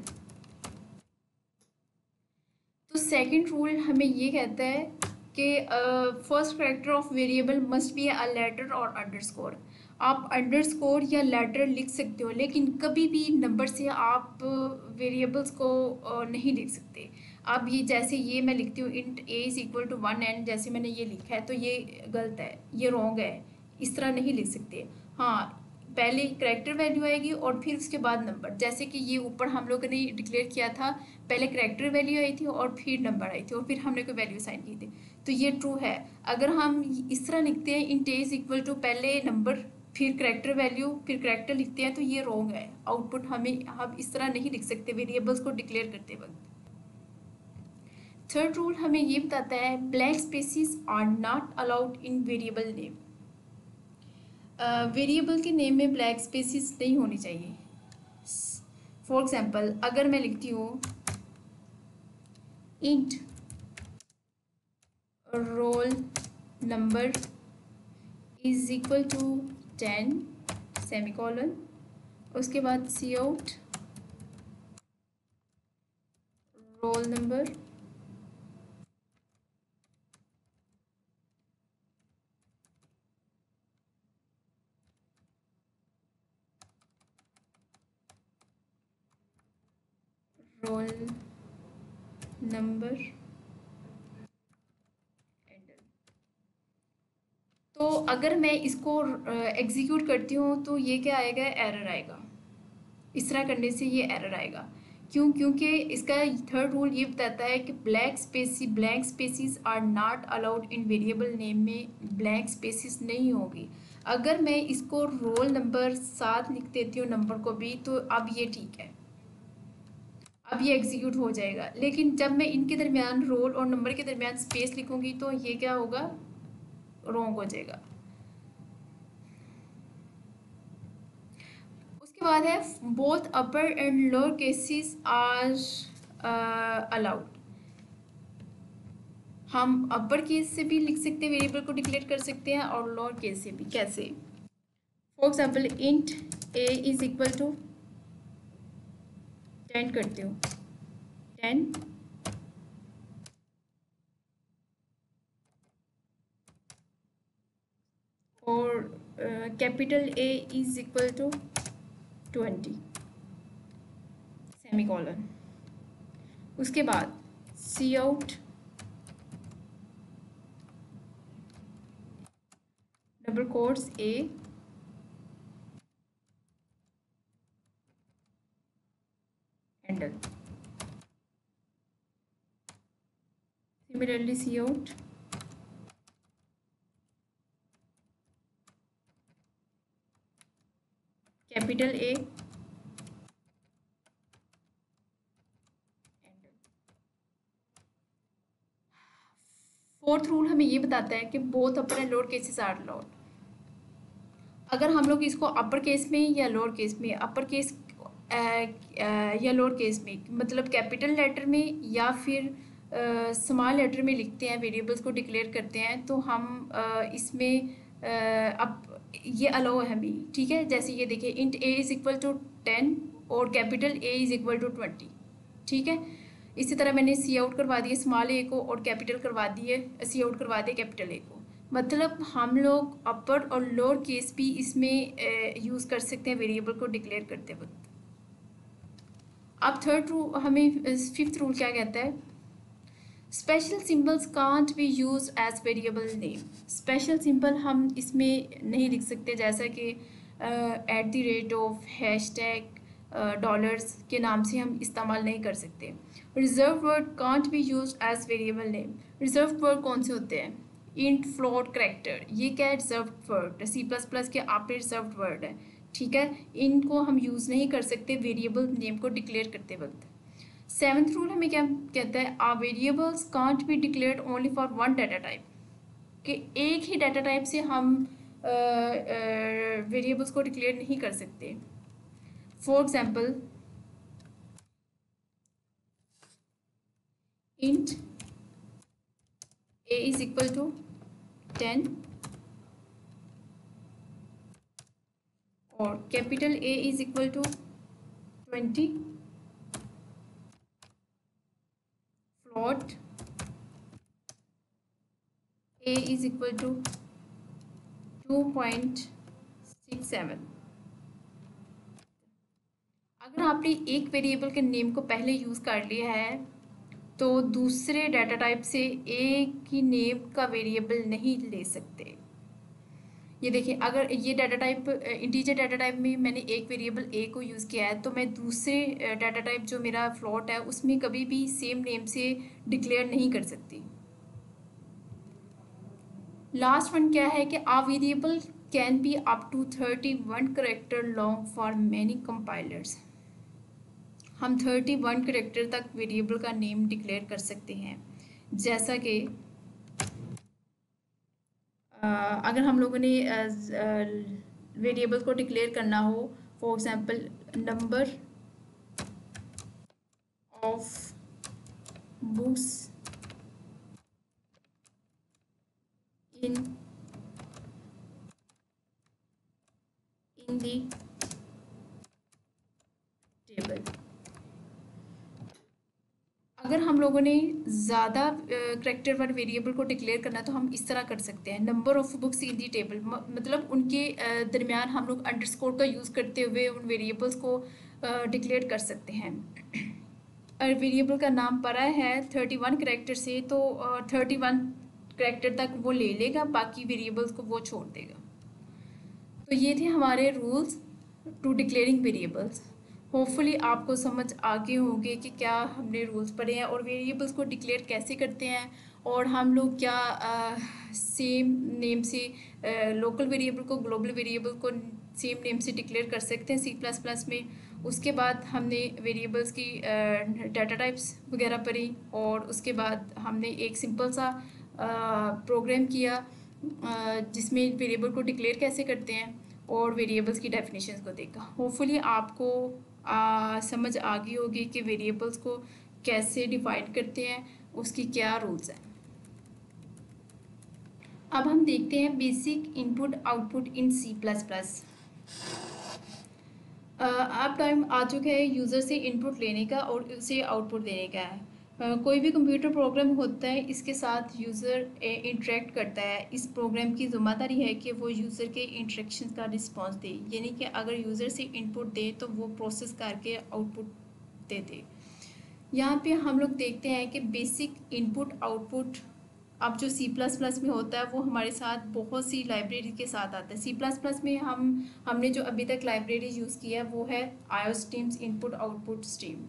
Speaker 1: तो सेकंड रूल हमें ये कहता है कि first character of variable must be a letter और अंडरस्कोर। आप अंडरस्कोर या लेटर लिख सकते हो, लेकिन कभी भी नंबर से आप वेरिएबल्स को uh, नहीं लिख सकते। अब ये जैसे ये मैं लिखती हूँ int A is equal to one and जैसे मैंने ये लिखा है, तो ये गलत है, ये रॉन्ग है, इस तरह नहीं लिख सकते। हाँ, पहले करैक्टर वैल्यू आएगी और फिर उसके बाद नंबर, जैसे कि ये ऊपर हम लोगों ने डिक्लेयर किया था, पहले करैक्टर वैल्यू आई थी और फिर नंबर आई थी और फिर हमने कोई वैल्यू असाइन की थी। तो ये ट्रू है। अगर हम इस तरह लिखते हैं इंट इज इक्वल टू पहले नंबर फिर करैक्टर वैल्यू फिर करैक्टर लिखते हैं, तो ये रॉन्ग है। आउटपुट हमें हम इस तरह नहीं लिख सकते वेरिएबल्स को डिक्लेयर करते वक्त। थर्ड रूल हमें ये बताता है blank spaces are not allowed in variable name. Variable के नेम में ब्लैक स्पेसिस नहीं होनी चाहिए। फॉर एग्जांपल, अगर मैं लिखती हूँ int roll number is equal to ten semicolon, उसके बाद C out roll number roll number enter. तो अगर मैं इसको एग्जीक्यूट करती हूँ तो ये क्या आएगा? एरर आएगा। इस तरह करने से ये एरर आएगा। क्यों? क्योंकि इसका थर्ड रूल ये बताता है कि black space blank spaces are not allowed in variable name में ब्लैंक स्पेसिस नहीं होगी। अगर मैं इसको रोल नंबर साथ लिख देती हूँ नंबर को भी, तो अब ये ठीक है, अब ये एग्जीक्यूट हो जाएगा। लेकिन जब मैं इनके दरमियान रोल और नंबर के दरमियान स्पेस लिखूंगी तो ये क्या होगा? रॉन्ग हो जाएगा। उसके बाद है both upper and lower cases are allowed. हम अपर केस से भी लिख सकते हैं, वेरिएबल को डिक्लेयर कर सकते हैं, और लोअर केस से भी। कैसे? For example, int A is equal to ten करते हो, टेन और capital A is equal to twenty semicolon. उसके बाद C out double quotes A endl. Similarly C out capital A endl. Fourth rule हमें ये बताता है कि both upper and lower cases are allowed. अगर हम लोग इसको अपर केस में या लोअर केस में, अपर केस या लोअर केस में, मतलब कैपिटल लेटर में या फिर स्मॉल लेटर में लिखते हैं, वेरिएबल्स को डिक्लेयर करते हैं, तो हम uh, इसमें uh, अब ये अलाउ है हमें, ठीक है। जैसे ये देखिए, int A is equal to ten और capital A is equal to twenty, ठीक है। इसी तरह मैंने सी आउट करवा दिए स्मॉल ए को और कैपिटल करवा दिए, सी आउट करवा दिए कैपिटल ए को। मतलब हम लोग अपर और लोअर केस भी इसमें यूज़ कर सकते हैं वेरिएबल को डिक्लेयर करते वक्त। अब थर्ड रूल हमें, फिफ्थ रूल क्या कहता है, special symbols can't be use as variable name. Special symbol हम इसमें नहीं लिख सकते, जैसा कि at the rate of, hash tag, dollars के नाम से हम इस्तेमाल नहीं कर सकते। Reserve word can't be use as variable name. Reserve word कौन से होते हैं, इंट, फ्लोट, करैक्टर, ये क्या है, reserve word, C plus plus के आप पे रिजर्व वर्ड है, ठीक है। इनको हम यूज़ नहीं कर सकते वेरिएबल नेम को डिक्लेयर करते वक्त। सेवन्थ रूल हमें क्या कहता है, a variables can't be declared only for one data type, कि एक ही डाटा टाइप से हम वेरिएबल्स uh, uh, को डिक्लेयर नहीं कर सकते। For example, int A is equal to ten और capital A is equal to twenty, float A is equal to two point six seven. अगर आपने एक वेरिएबल के नेम को पहले यूज़ कर लिया है तो दूसरे डाटा टाइप से एक ही नेम का वेरिएबल नहीं ले सकते। ये देखिए, अगर ये data type integer data type में मैंने एक वेरिएबल ए को यूज़ किया है, तो मैं दूसरे डाटा टाइप जो मेरा फ्लोट है उसमें कभी भी सेम नेम से डिक्लेयर नहीं कर सकती। लास्ट वन क्या है कि a variable can be up to thirty one character long for many compilers. हम थर्टी वन करेक्टर तक वेरिएबल का नेम डिक्लेयर कर सकते हैं। जैसा कि अगर हम लोगों ने वेरिएबल को डिक्लेयर करना हो, for example number of books in in the table. अगर हम लोगों ने ज़्यादा करेक्टर वाले वेरिएबल को डिक्लेयर करना तो हम इस तरह कर सकते हैं, number of books in the table, मतलब उनके दरमियान हम लोग अंडरस्कोर का यूज़ करते हुए उन वेरिएबल्स को डिक्लेयर कर सकते हैं। और वेरिएबल का नाम पड़ा है थर्टी वन करेक्टर से, तो थर्टी वन करेक्टर तक वो ले लेगा, बाकी वेरिएबल्स को वो छोड़ देगा। तो ये थे हमारे rules to declaring variables. Hopefully आपको समझ आ गए होंगे कि क्या हमने रूल्स पढ़े हैं और वेरिएबल्स को डिक्लेयर कैसे करते हैं, और हम लोग क्या सेम नेम से लोकल वेरिएबल को, ग्लोबल वेरिएबल को सेम नेम से डिक्लेयर कर सकते हैं सी प्लस प्लस में। उसके बाद हमने वेरिएबल्स की डाटा टाइप्स वगैरह पढ़ी, और उसके बाद हमने एक सिंपल सा प्रोग्राम किया जिसमें वेरिएबल को डिक्लेयर कैसे करते हैं और वेरिएबल्स की डेफिनेशंस को देखा। होपफुली आपको आ, समझ आ गई होगी कि वेरिएबल्स को कैसे डिफाइन करते हैं, उसकी क्या रूल्स हैं। अब हम देखते हैं basic input output in C plus plus. अब टाइम आ चुका है यूज़र से इनपुट लेने का और उसे आउटपुट देने का है। Uh, कोई भी कंप्यूटर प्रोग्राम होता है, इसके साथ यूज़र इंटरेक्ट करता है। इस प्रोग्राम की ज़िम्मेदारी है कि वो यूज़र के इंटरेक्शन का रिस्पांस दे, यानी कि अगर यूज़र से इनपुट दे तो वो प्रोसेस करके आउटपुट दे दे। यहाँ पे हम लोग देखते हैं कि बेसिक इनपुट आउटपुट अब जो सी प्लस प्लस में होता है वो हमारे साथ बहुत सी लाइब्रेरी के साथ आता है। सी प्लस प्लस में हम हमने जो अभी तक लाइब्रेरी यूज़ किया है वो है IO streams input output stream.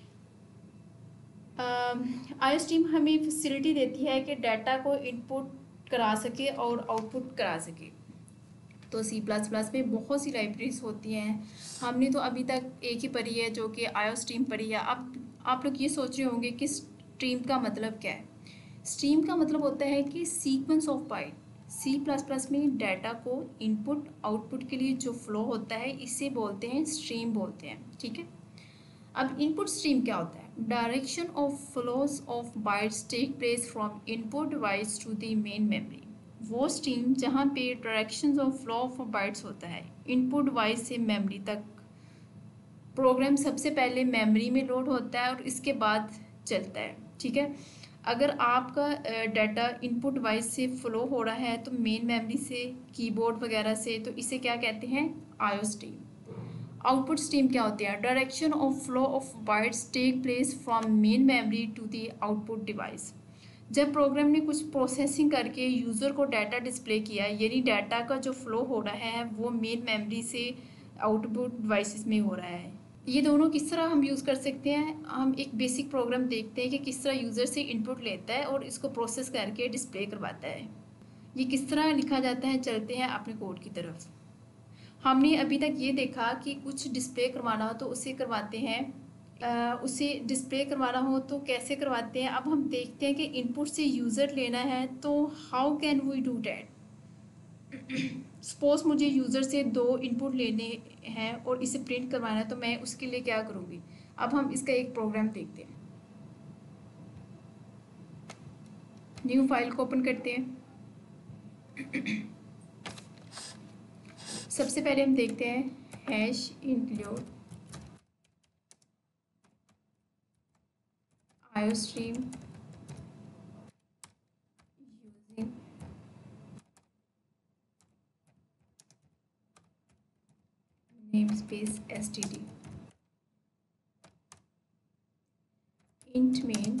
Speaker 1: IO stream हमें फैसिलिटी देती है कि डाटा को इनपुट करा सके और आउटपुट करा सके। तो सी प्लस प्लस में बहुत सी लाइब्रेरीज होती हैं, हमने तो अभी तक एक ही पढ़ी है जो कि आयो स्ट्रीम पढ़ी है। अब आप लोग ये सोच रहे होंगे कि स्ट्रीम का मतलब क्या है। स्ट्रीम का मतलब होता है कि sequence of byte. C plus plus में डाटा को इनपुट आउटपुट के लिए जो फ्लो होता है इसे बोलते हैं स्ट्रीम बोलते हैं, ठीक है। अब इनपुट स्ट्रीम क्या होता है? Direction of flows of bytes take place from input device to the main memory. वो स्ट्रीम जहाँ पे direction of flow of bytes होता है इनपुट डिवाइस से मेमोरी तक। प्रोग्राम सबसे पहले मेमोरी में लोड होता है और इसके बाद चलता है, ठीक है। अगर आपका डाटा इनपुट डिवाइस से फ्लो हो रहा है तो मेन मेमोरी से, कीबोर्ड वगैरह से, तो इसे क्या कहते हैं? IO stream. आउटपुट स्ट्रीम क्या होती है? Direction of flow of bytes take place from main memory to the output device. जब प्रोग्राम ने कुछ प्रोसेसिंग करके यूज़र को डाटा डिस्प्ले किया, यानी डाटा का जो फ्लो हो रहा है वो मेन मेमोरी से आउटपुट डिवाइसेस में हो रहा है। ये दोनों किस तरह हम यूज़ कर सकते हैं? हम एक बेसिक प्रोग्राम देखते हैं कि किस तरह यूज़र से इनपुट लेता है और इसको प्रोसेस करके डिस्प्ले करवाता है। ये किस तरह लिखा जाता है? चलते हैं अपने कोड की तरफ। हमने अभी तक ये देखा कि कुछ डिस्प्ले करवाना हो तो उसे करवाते हैं, आ, उसे डिस्प्ले करवाना हो तो कैसे करवाते हैं। अब हम देखते हैं कि इनपुट से यूज़र लेना है तो how can we do that. Suppose मुझे यूज़र से दो इनपुट लेने हैं और इसे प्रिंट करवाना है तो मैं उसके लिए क्या करूँगी? अब हम इसका एक प्रोग्राम देखते हैं। न्यू फाइल को ओपन करते हैं। सबसे पहले हम देखते हैं hash include IO stream using namespace std int main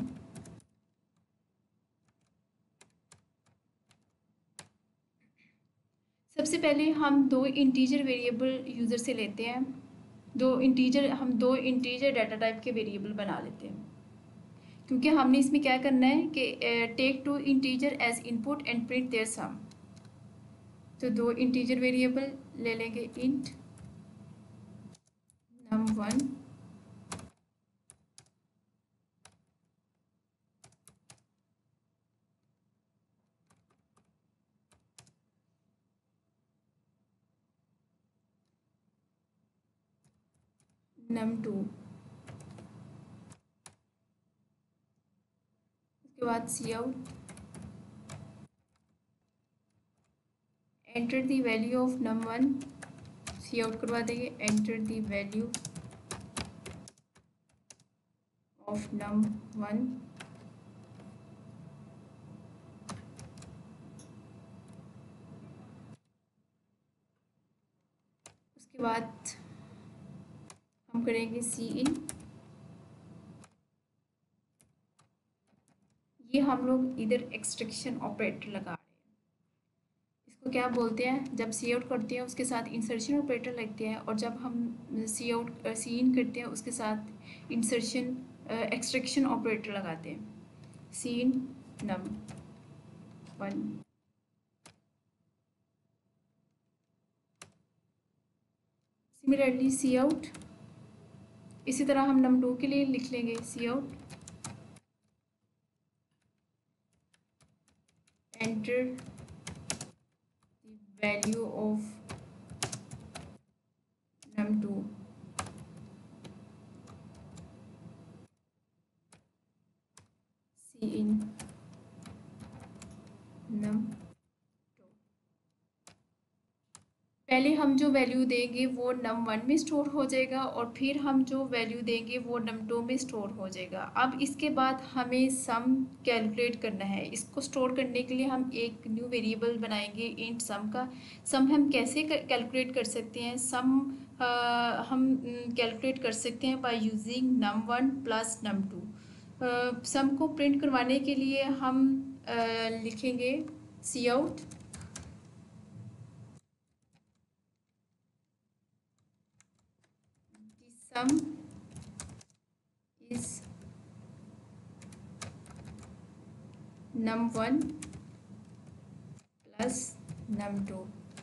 Speaker 1: सबसे पहले हम दो इंटीजर वेरिएबल यूज़र से लेते हैं। दो इंटीजर हम दो इंटीजर डाटा टाइप के वेरिएबल बना लेते हैं, क्योंकि हमने इसमें क्या करना है कि take two integer as input and print their sum. तो दो इंटीजर वेरिएबल ले लेंगे, int num one num two. उसके बाद C out enter the value of num one, C out करवा देंगे, enter the value of num one. उसके बाद हम करेंगे सी इन। ये हम लोग इधर एक्सट्रैक्शन ऑपरेटर लगा रहे हैं। इसको क्या बोलते हैं? जब सी आउट करते हैं उसके साथ इंसर्शन ऑपरेटर लगते हैं, और जब हम सी आउट सी इन करते हैं उसके साथ इंसर्शन एक्सट्रैक्शन ऑपरेटर लगाते हैं। C in num one, similarly C out. इसी तरह हम नम टू के लिए लिख लेंगे C out enter the value of num two, C in num. पहले हम जो वैल्यू देंगे वो नम वन में स्टोर हो जाएगा और फिर हम जो वैल्यू देंगे वो नम टू में स्टोर हो जाएगा। अब इसके बाद हमें सम कैलकुलेट करना है। इसको स्टोर करने के लिए हम एक न्यू वेरिएबल बनाएंगे इंट सम का। सम हम कैसे कैलकुलेट कर सकते हैं? सम आ, हम कैलकुलेट कर सकते हैं by using num one plus num two. Sum को प्रिंट करवाने के लिए हम आ, लिखेंगे C out sum is num one plus num two.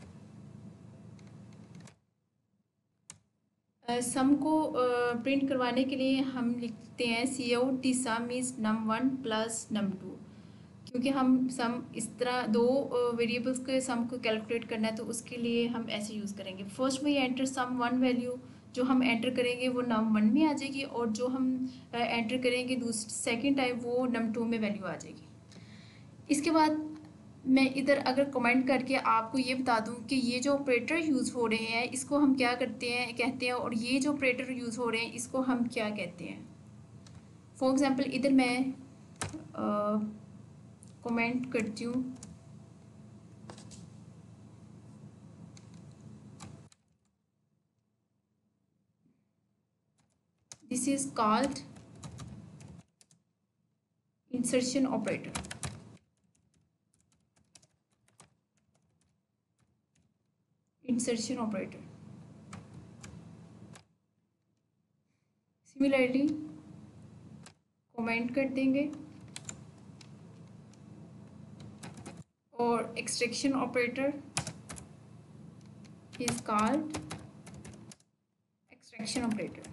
Speaker 1: Sum को प्रिंट करवाने के लिए हम लिखते हैं C out the sum is num one plus num two. क्योंकि हम सम इस तरह दो वेरिएबल्स के सम को कैलकुलेट करना है, तो उसके लिए हम ऐसे यूज़ करेंगे। First we enter sum one value, जो हम एंटर करेंगे वो नम वन में आ जाएगी, और जो हम एंटर करेंगे दूसरी सेकेंड टाइम वो नम टू में वैल्यू आ जाएगी। इसके बाद मैं इधर अगर कमेंट करके आपको ये बता दूं कि ये जो ऑपरेटर यूज़ हो रहे हैं इसको हम क्या करते हैं कहते हैं, और ये जो ऑपरेटर यूज़ हो रहे हैं इसको हम क्या कहते हैं। फॉर एग्ज़ाम्पल इधर मैं कमेंट करती हूँ, this is called insertion operator. Insertion operator similarly comment कर देंगे, और extraction operator is called extraction operator.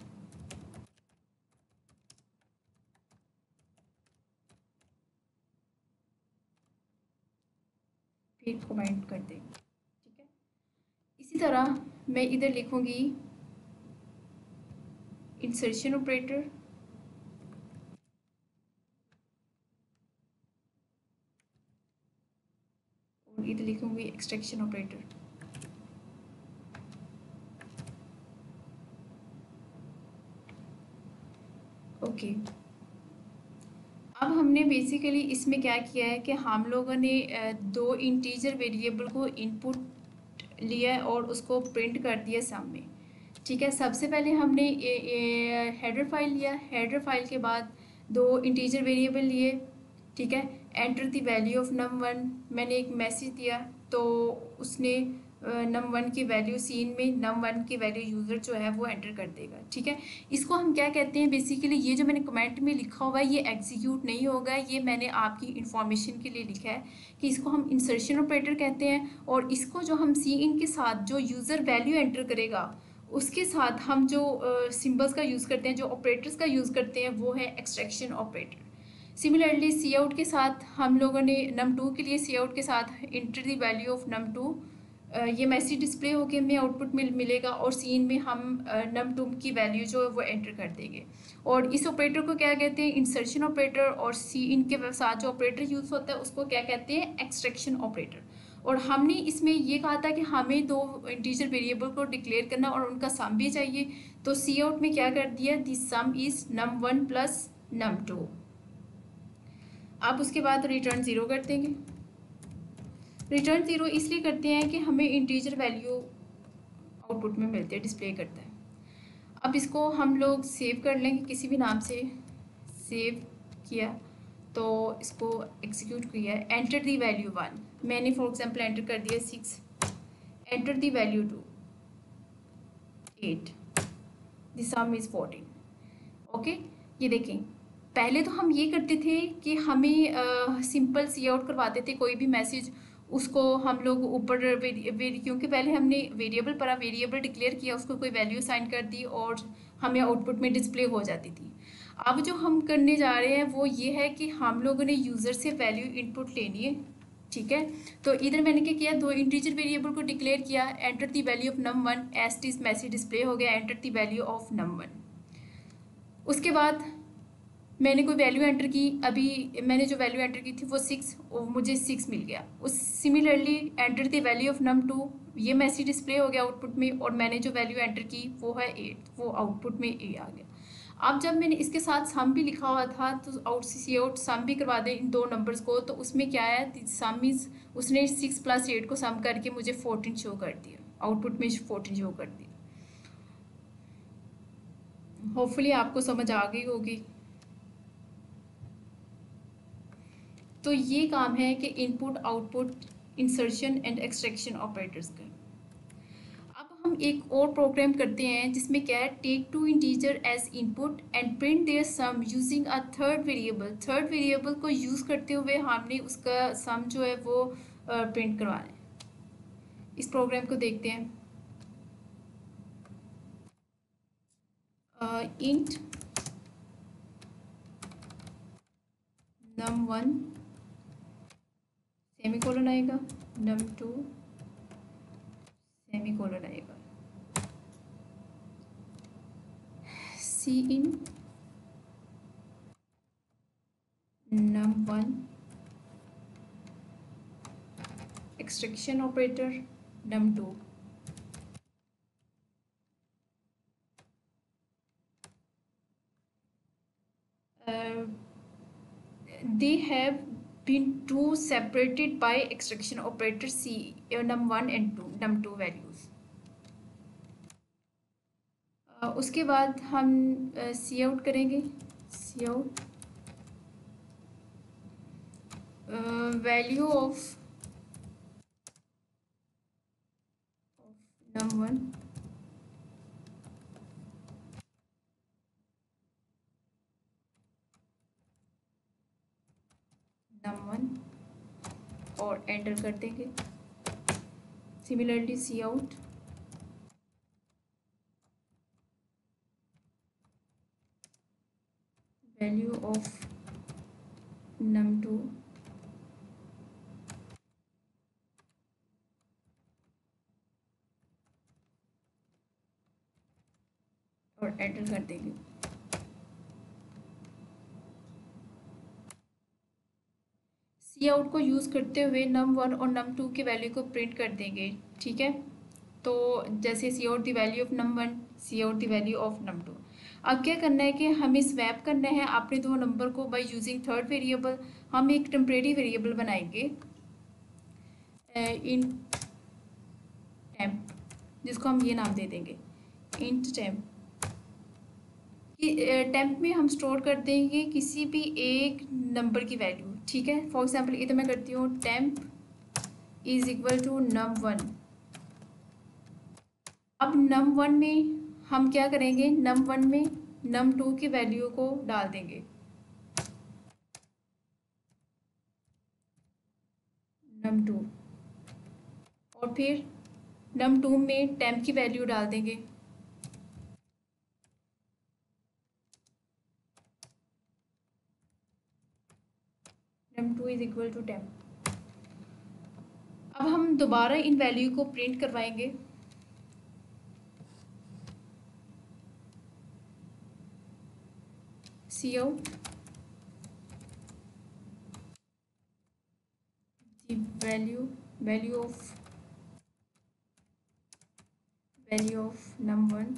Speaker 1: फिर कमेंट कर देंगे, ठीक है। इसी तरह मैं इधर लिखूंगी इंसर्शन ऑपरेटर, और इधर लिखूंगी एक्सट्रैक्शन ऑपरेटर। Okay okay. अब हमने बेसिकली इसमें क्या किया है कि हम लोगों ने दो इंटीजर वेरिएबल को इनपुट लिया और उसको प्रिंट कर दिया सम में, ठीक है। सबसे पहले हमने हेडर फाइल लिया, हेडर फाइल के बाद दो इंटीजर वेरिएबल लिए, ठीक है। Enter the value of num one, मैंने एक मैसेज दिया तो उसने नम वन की value C in num one की वैल्यू यूज़र जो है वो एंटर कर देगा, ठीक है। इसको हम क्या कहते हैं, बेसिकली ये जो मैंने कमेंट में लिखा हुआ है ये एग्जीक्यूट नहीं होगा, ये मैंने आपकी इंफॉर्मेशन के लिए लिखा है कि इसको हम इंसर्शन ऑपरेटर कहते हैं। और इसको जो हम सी इन के साथ जो यूज़र वैल्यू एंटर करेगा उसके साथ हम जो सिंबल्स uh, का यूज़ करते हैं, जो ऑपरेटर्स का यूज़ करते हैं, वो है extraction operator. Similarly C out के साथ हम लोगों ने नम टू के लिए सी आउट के साथ enter the value of num two, ये मैसेज डिस्प्ले होके हमें आउटपुट मिल मिलेगा, और सीन में हम नम टू की वैल्यू जो है वो एंटर कर देंगे। और इस ऑपरेटर को क्या कहते हैं, इंसर्शन ऑपरेटर। और सी इन के साथ जो ऑपरेटर यूज़ होता है उसको क्या कहते हैं, एक्सट्रैक्शन ऑपरेटर। और हमने इसमें ये कहा था कि हमें दो इंटीजर वेरिएबल को डिक्लेयर करना और उनका सम भी चाहिए, तो सी आउट में क्या कर दिया, this sum is num one plus num two. आप उसके बाद रिटर्न ज़ीरो कर देंगे। रिटर्न ज़ीरो इसलिए करते हैं कि हमें इंटीजर वैल्यू आउटपुट में मिलते हैं, डिस्प्ले करता है। अब इसको हम लोग सेव कर लेंगे, किसी भी नाम से सेव किया तो इसको एग्जीक्यूट किया। एंटर दी वैल्यू वन, मैंने फॉर एग्जांपल एंटर कर दिया six. Enter the value two, eight. The sum is fourteen. Okay, ये देखें, पहले तो हम ये करते थे कि हमें सिंपल सी आउट करवाते थे कोई भी मैसेज, उसको हम लोग ऊपर क्योंकि पहले हमने वेरिएबल पर वेरिएबल डिक्लेयर किया, उसको कोई वैल्यू साइन कर दी और हमें आउटपुट में डिस्प्ले हो जाती थी। अब जो हम करने जा रहे हैं वो ये है कि हम लोगों ने यूज़र से वैल्यू इनपुट लेनी है, ठीक है। तो इधर मैंने क्या किया, दो इंटीजर वेरिएबल को डिक्लेयर किया। Enter the value of num one, S T message display हो गया, enter the value of num one. उसके बाद मैंने कोई वैल्यू एंटर की, अभी मैंने जो वैल्यू एंटर की थी वो सिक्स, और मुझे सिक्स मिल गया। उस similarly enter the value of num two, ये मैसेज डिस्प्ले हो गया आउटपुट में, और मैंने जो वैल्यू एंटर की वो है एट, वो आउटपुट में ए आ गया। अब जब मैंने इसके साथ सम भी लिखा हुआ था तो आउट सी आउट सम भी करवा दें इन दो नंबर्स को, तो उसमें क्या है, सम इज उसने सिक्स प्लस एट को सम करके मुझे फोर्टीन शो कर दिया, आउटपुट में फोर्टीन शो कर दिया। होपफुली आपको समझ आ गई होगी। तो ये काम है कि input output insertion and extraction operators का। अब हम एक और प्रोग्राम करते हैं जिसमें क्या है, take two integer as input and print their sum using a third variable. Third variable को यूज़ करते हुए हमने उसका सम जो है वो प्रिंट करवाना है। इस प्रोग्राम को देखते हैं। Int num one semicolon आएगा, नम टू सेमी कोलन आएगा, C in num one extraction operator num two, they have been two separated by extraction operator c uh, num one and two num two values. uh, उसके बाद हम सी uh, out करेंगे, C out value of num one num one और enter कर देंगे। Similarly C out value of num two और enter कर देंगे। सी आउट को यूज़ करते हुए नम वन और नम टू के वैल्यू को प्रिंट कर देंगे, ठीक है। तो जैसे C out the value of num one, C out the value of num two. अब क्या करना है कि हमें स्वैप करना है अपने दो नंबर को बाय यूजिंग थर्ड वेरिएबल। हम एक टेम्परेरी वेरिएबल बनाएंगे इन टेम्प, जिसको हम ये नाम दे देंगे इंट टेम्प। टेम्प में हम स्टोर कर देंगे किसी भी एक नंबर की वैल्यू, ठीक है। फॉर एग्जाम्पल इधर मैं करती हूँ temp is equal to num one. अब नम वन में हम क्या करेंगे, नम वन में नम टू की वैल्यू को डाल देंगे, नम टू, और फिर नम टू में टेम्प की वैल्यू डाल देंगे, num two is equal to temp. अब हम दोबारा इन वैल्यू को प्रिंट करवाएंगे। सी out the value value of value of num one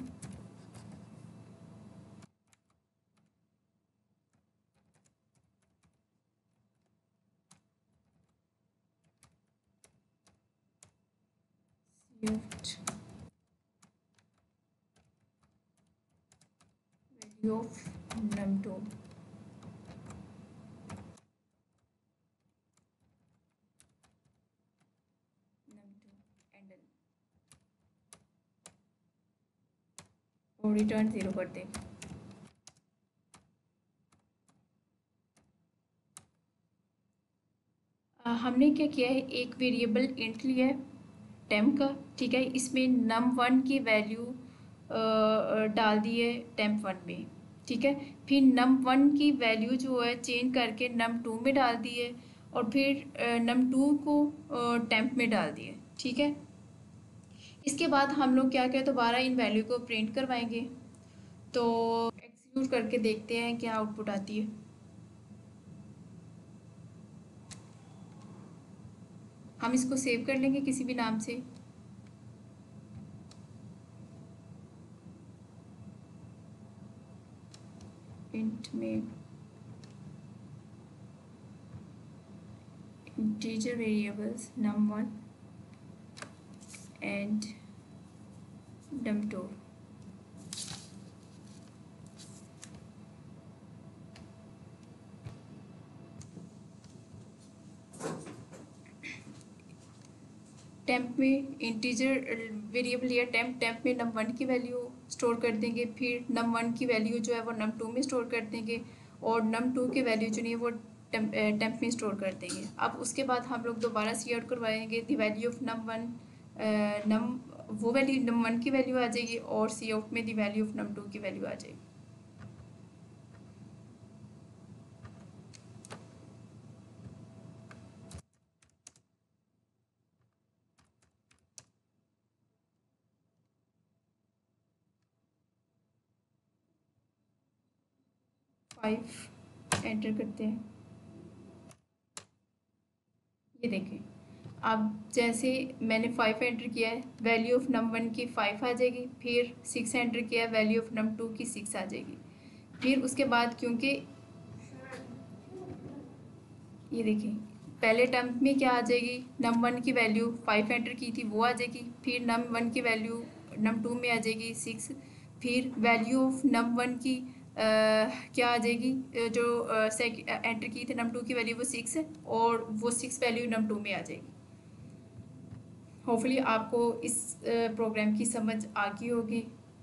Speaker 1: value of num two num two and और रिटर्न ज़ीरो कर दें। हमने क्या किया है, एक वेरिएबल इंट लिया है टेम्प का, ठीक है। इसमें नम वन की वैल्यू डाल दी है टेम्प वन में, ठीक है। फिर नम वन की वैल्यू जो है चेंज करके नम टू में डाल दी है, और फिर नम टू को टेम्प में डाल दिए, ठीक है। इसके बाद हम लोग क्या करें, दोबारा इन वैल्यू को प्रिंट करवाएंगे। तो एक्सिक्यूट करके देखते हैं क्या आउटपुट आती है। हम इसको सेव कर लेंगे किसी भी नाम से, इंट में integer variables num one and num two. Temp में इंटीजर वेरिएबल या टेम्प टेम्प में नम वन की वैल्यू स्टोर कर देंगे, फिर नम वन की वैल्यू जो है वो नम टू में स्टोर कर देंगे, और नम टू की वैल्यू जो नहीं है वो टेम्प टेम्प में स्टोर कर देंगे। अब उसके बाद हम लोग दोबारा सी आउट करवाएंगे the value of num one, num वो वैल्यू नम वन की वैल्यू आ जाएगी, और सी आउट में the value of num two की वैल्यू आ जाएगी। फाइव एंटर करते हैं। ये देखें, अब जैसे मैंने फाइव एंटर किया है, वैल्यू ऑफ नम वन की फाइव आ जाएगी। फिर सिक्स एंटर किया है, वैल्यू ऑफ नम टू की सिक्स आ जाएगी। फिर उसके बाद क्योंकि ये देखें, पहले टर्म में क्या आ जाएगी, नम वन की वैल्यू फाइव एंटर की थी वो आ जाएगी। फिर नम वन की वैल्यू नम टू में आ जाएगी सिक्स। फिर वैल्यू ऑफ नम वन की आ, क्या आ जाएगी, जो एंटर की थी नम टू की वैल्यू वो सिक्स है, और वो सिक्स वैल्यू नम टू में आ जाएगी। होपफुली आपको इस प्रोग्राम की समझ आ गई होगी।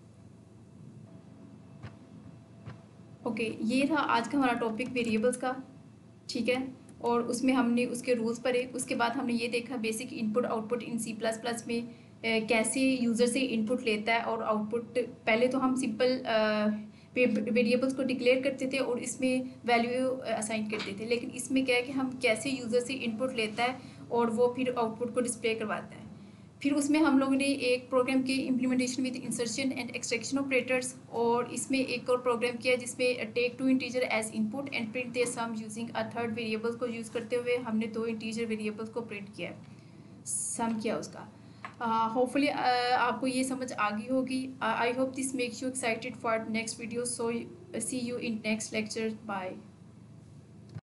Speaker 1: ओके, ये था आज का हमारा टॉपिक वेरिएबल्स का, ठीक है। और उसमें हमने उसके रूल्स पढ़े। उसके बाद हमने ये देखा basic input output in C plus plus में कैसे यूज़र से इनपुट लेता है और आउटपुट। पहले तो हम सिंपल वेरिएबल्स को डिक्लेयर करते थे और इसमें वैल्यू असाइन करते थे, लेकिन इसमें क्या है कि हम कैसे यूज़र से इनपुट लेता है और वो फिर आउटपुट को डिस्प्ले करवाता है। फिर उसमें हम लोगों ने एक प्रोग्राम की implementation with insertion and extraction operators, और इसमें एक और प्रोग्राम किया जिसमें take two integer as input and print their sum using a third variables को यूज़ करते हुए हमने दो इंटीजर वेरिएबल्स को प्रिंट किया, सम किया उसका। होपफुली uh, uh, आपको ये समझ आ गई होगी। I hope this makes you excited for next video. So see you in next lecture. Bye.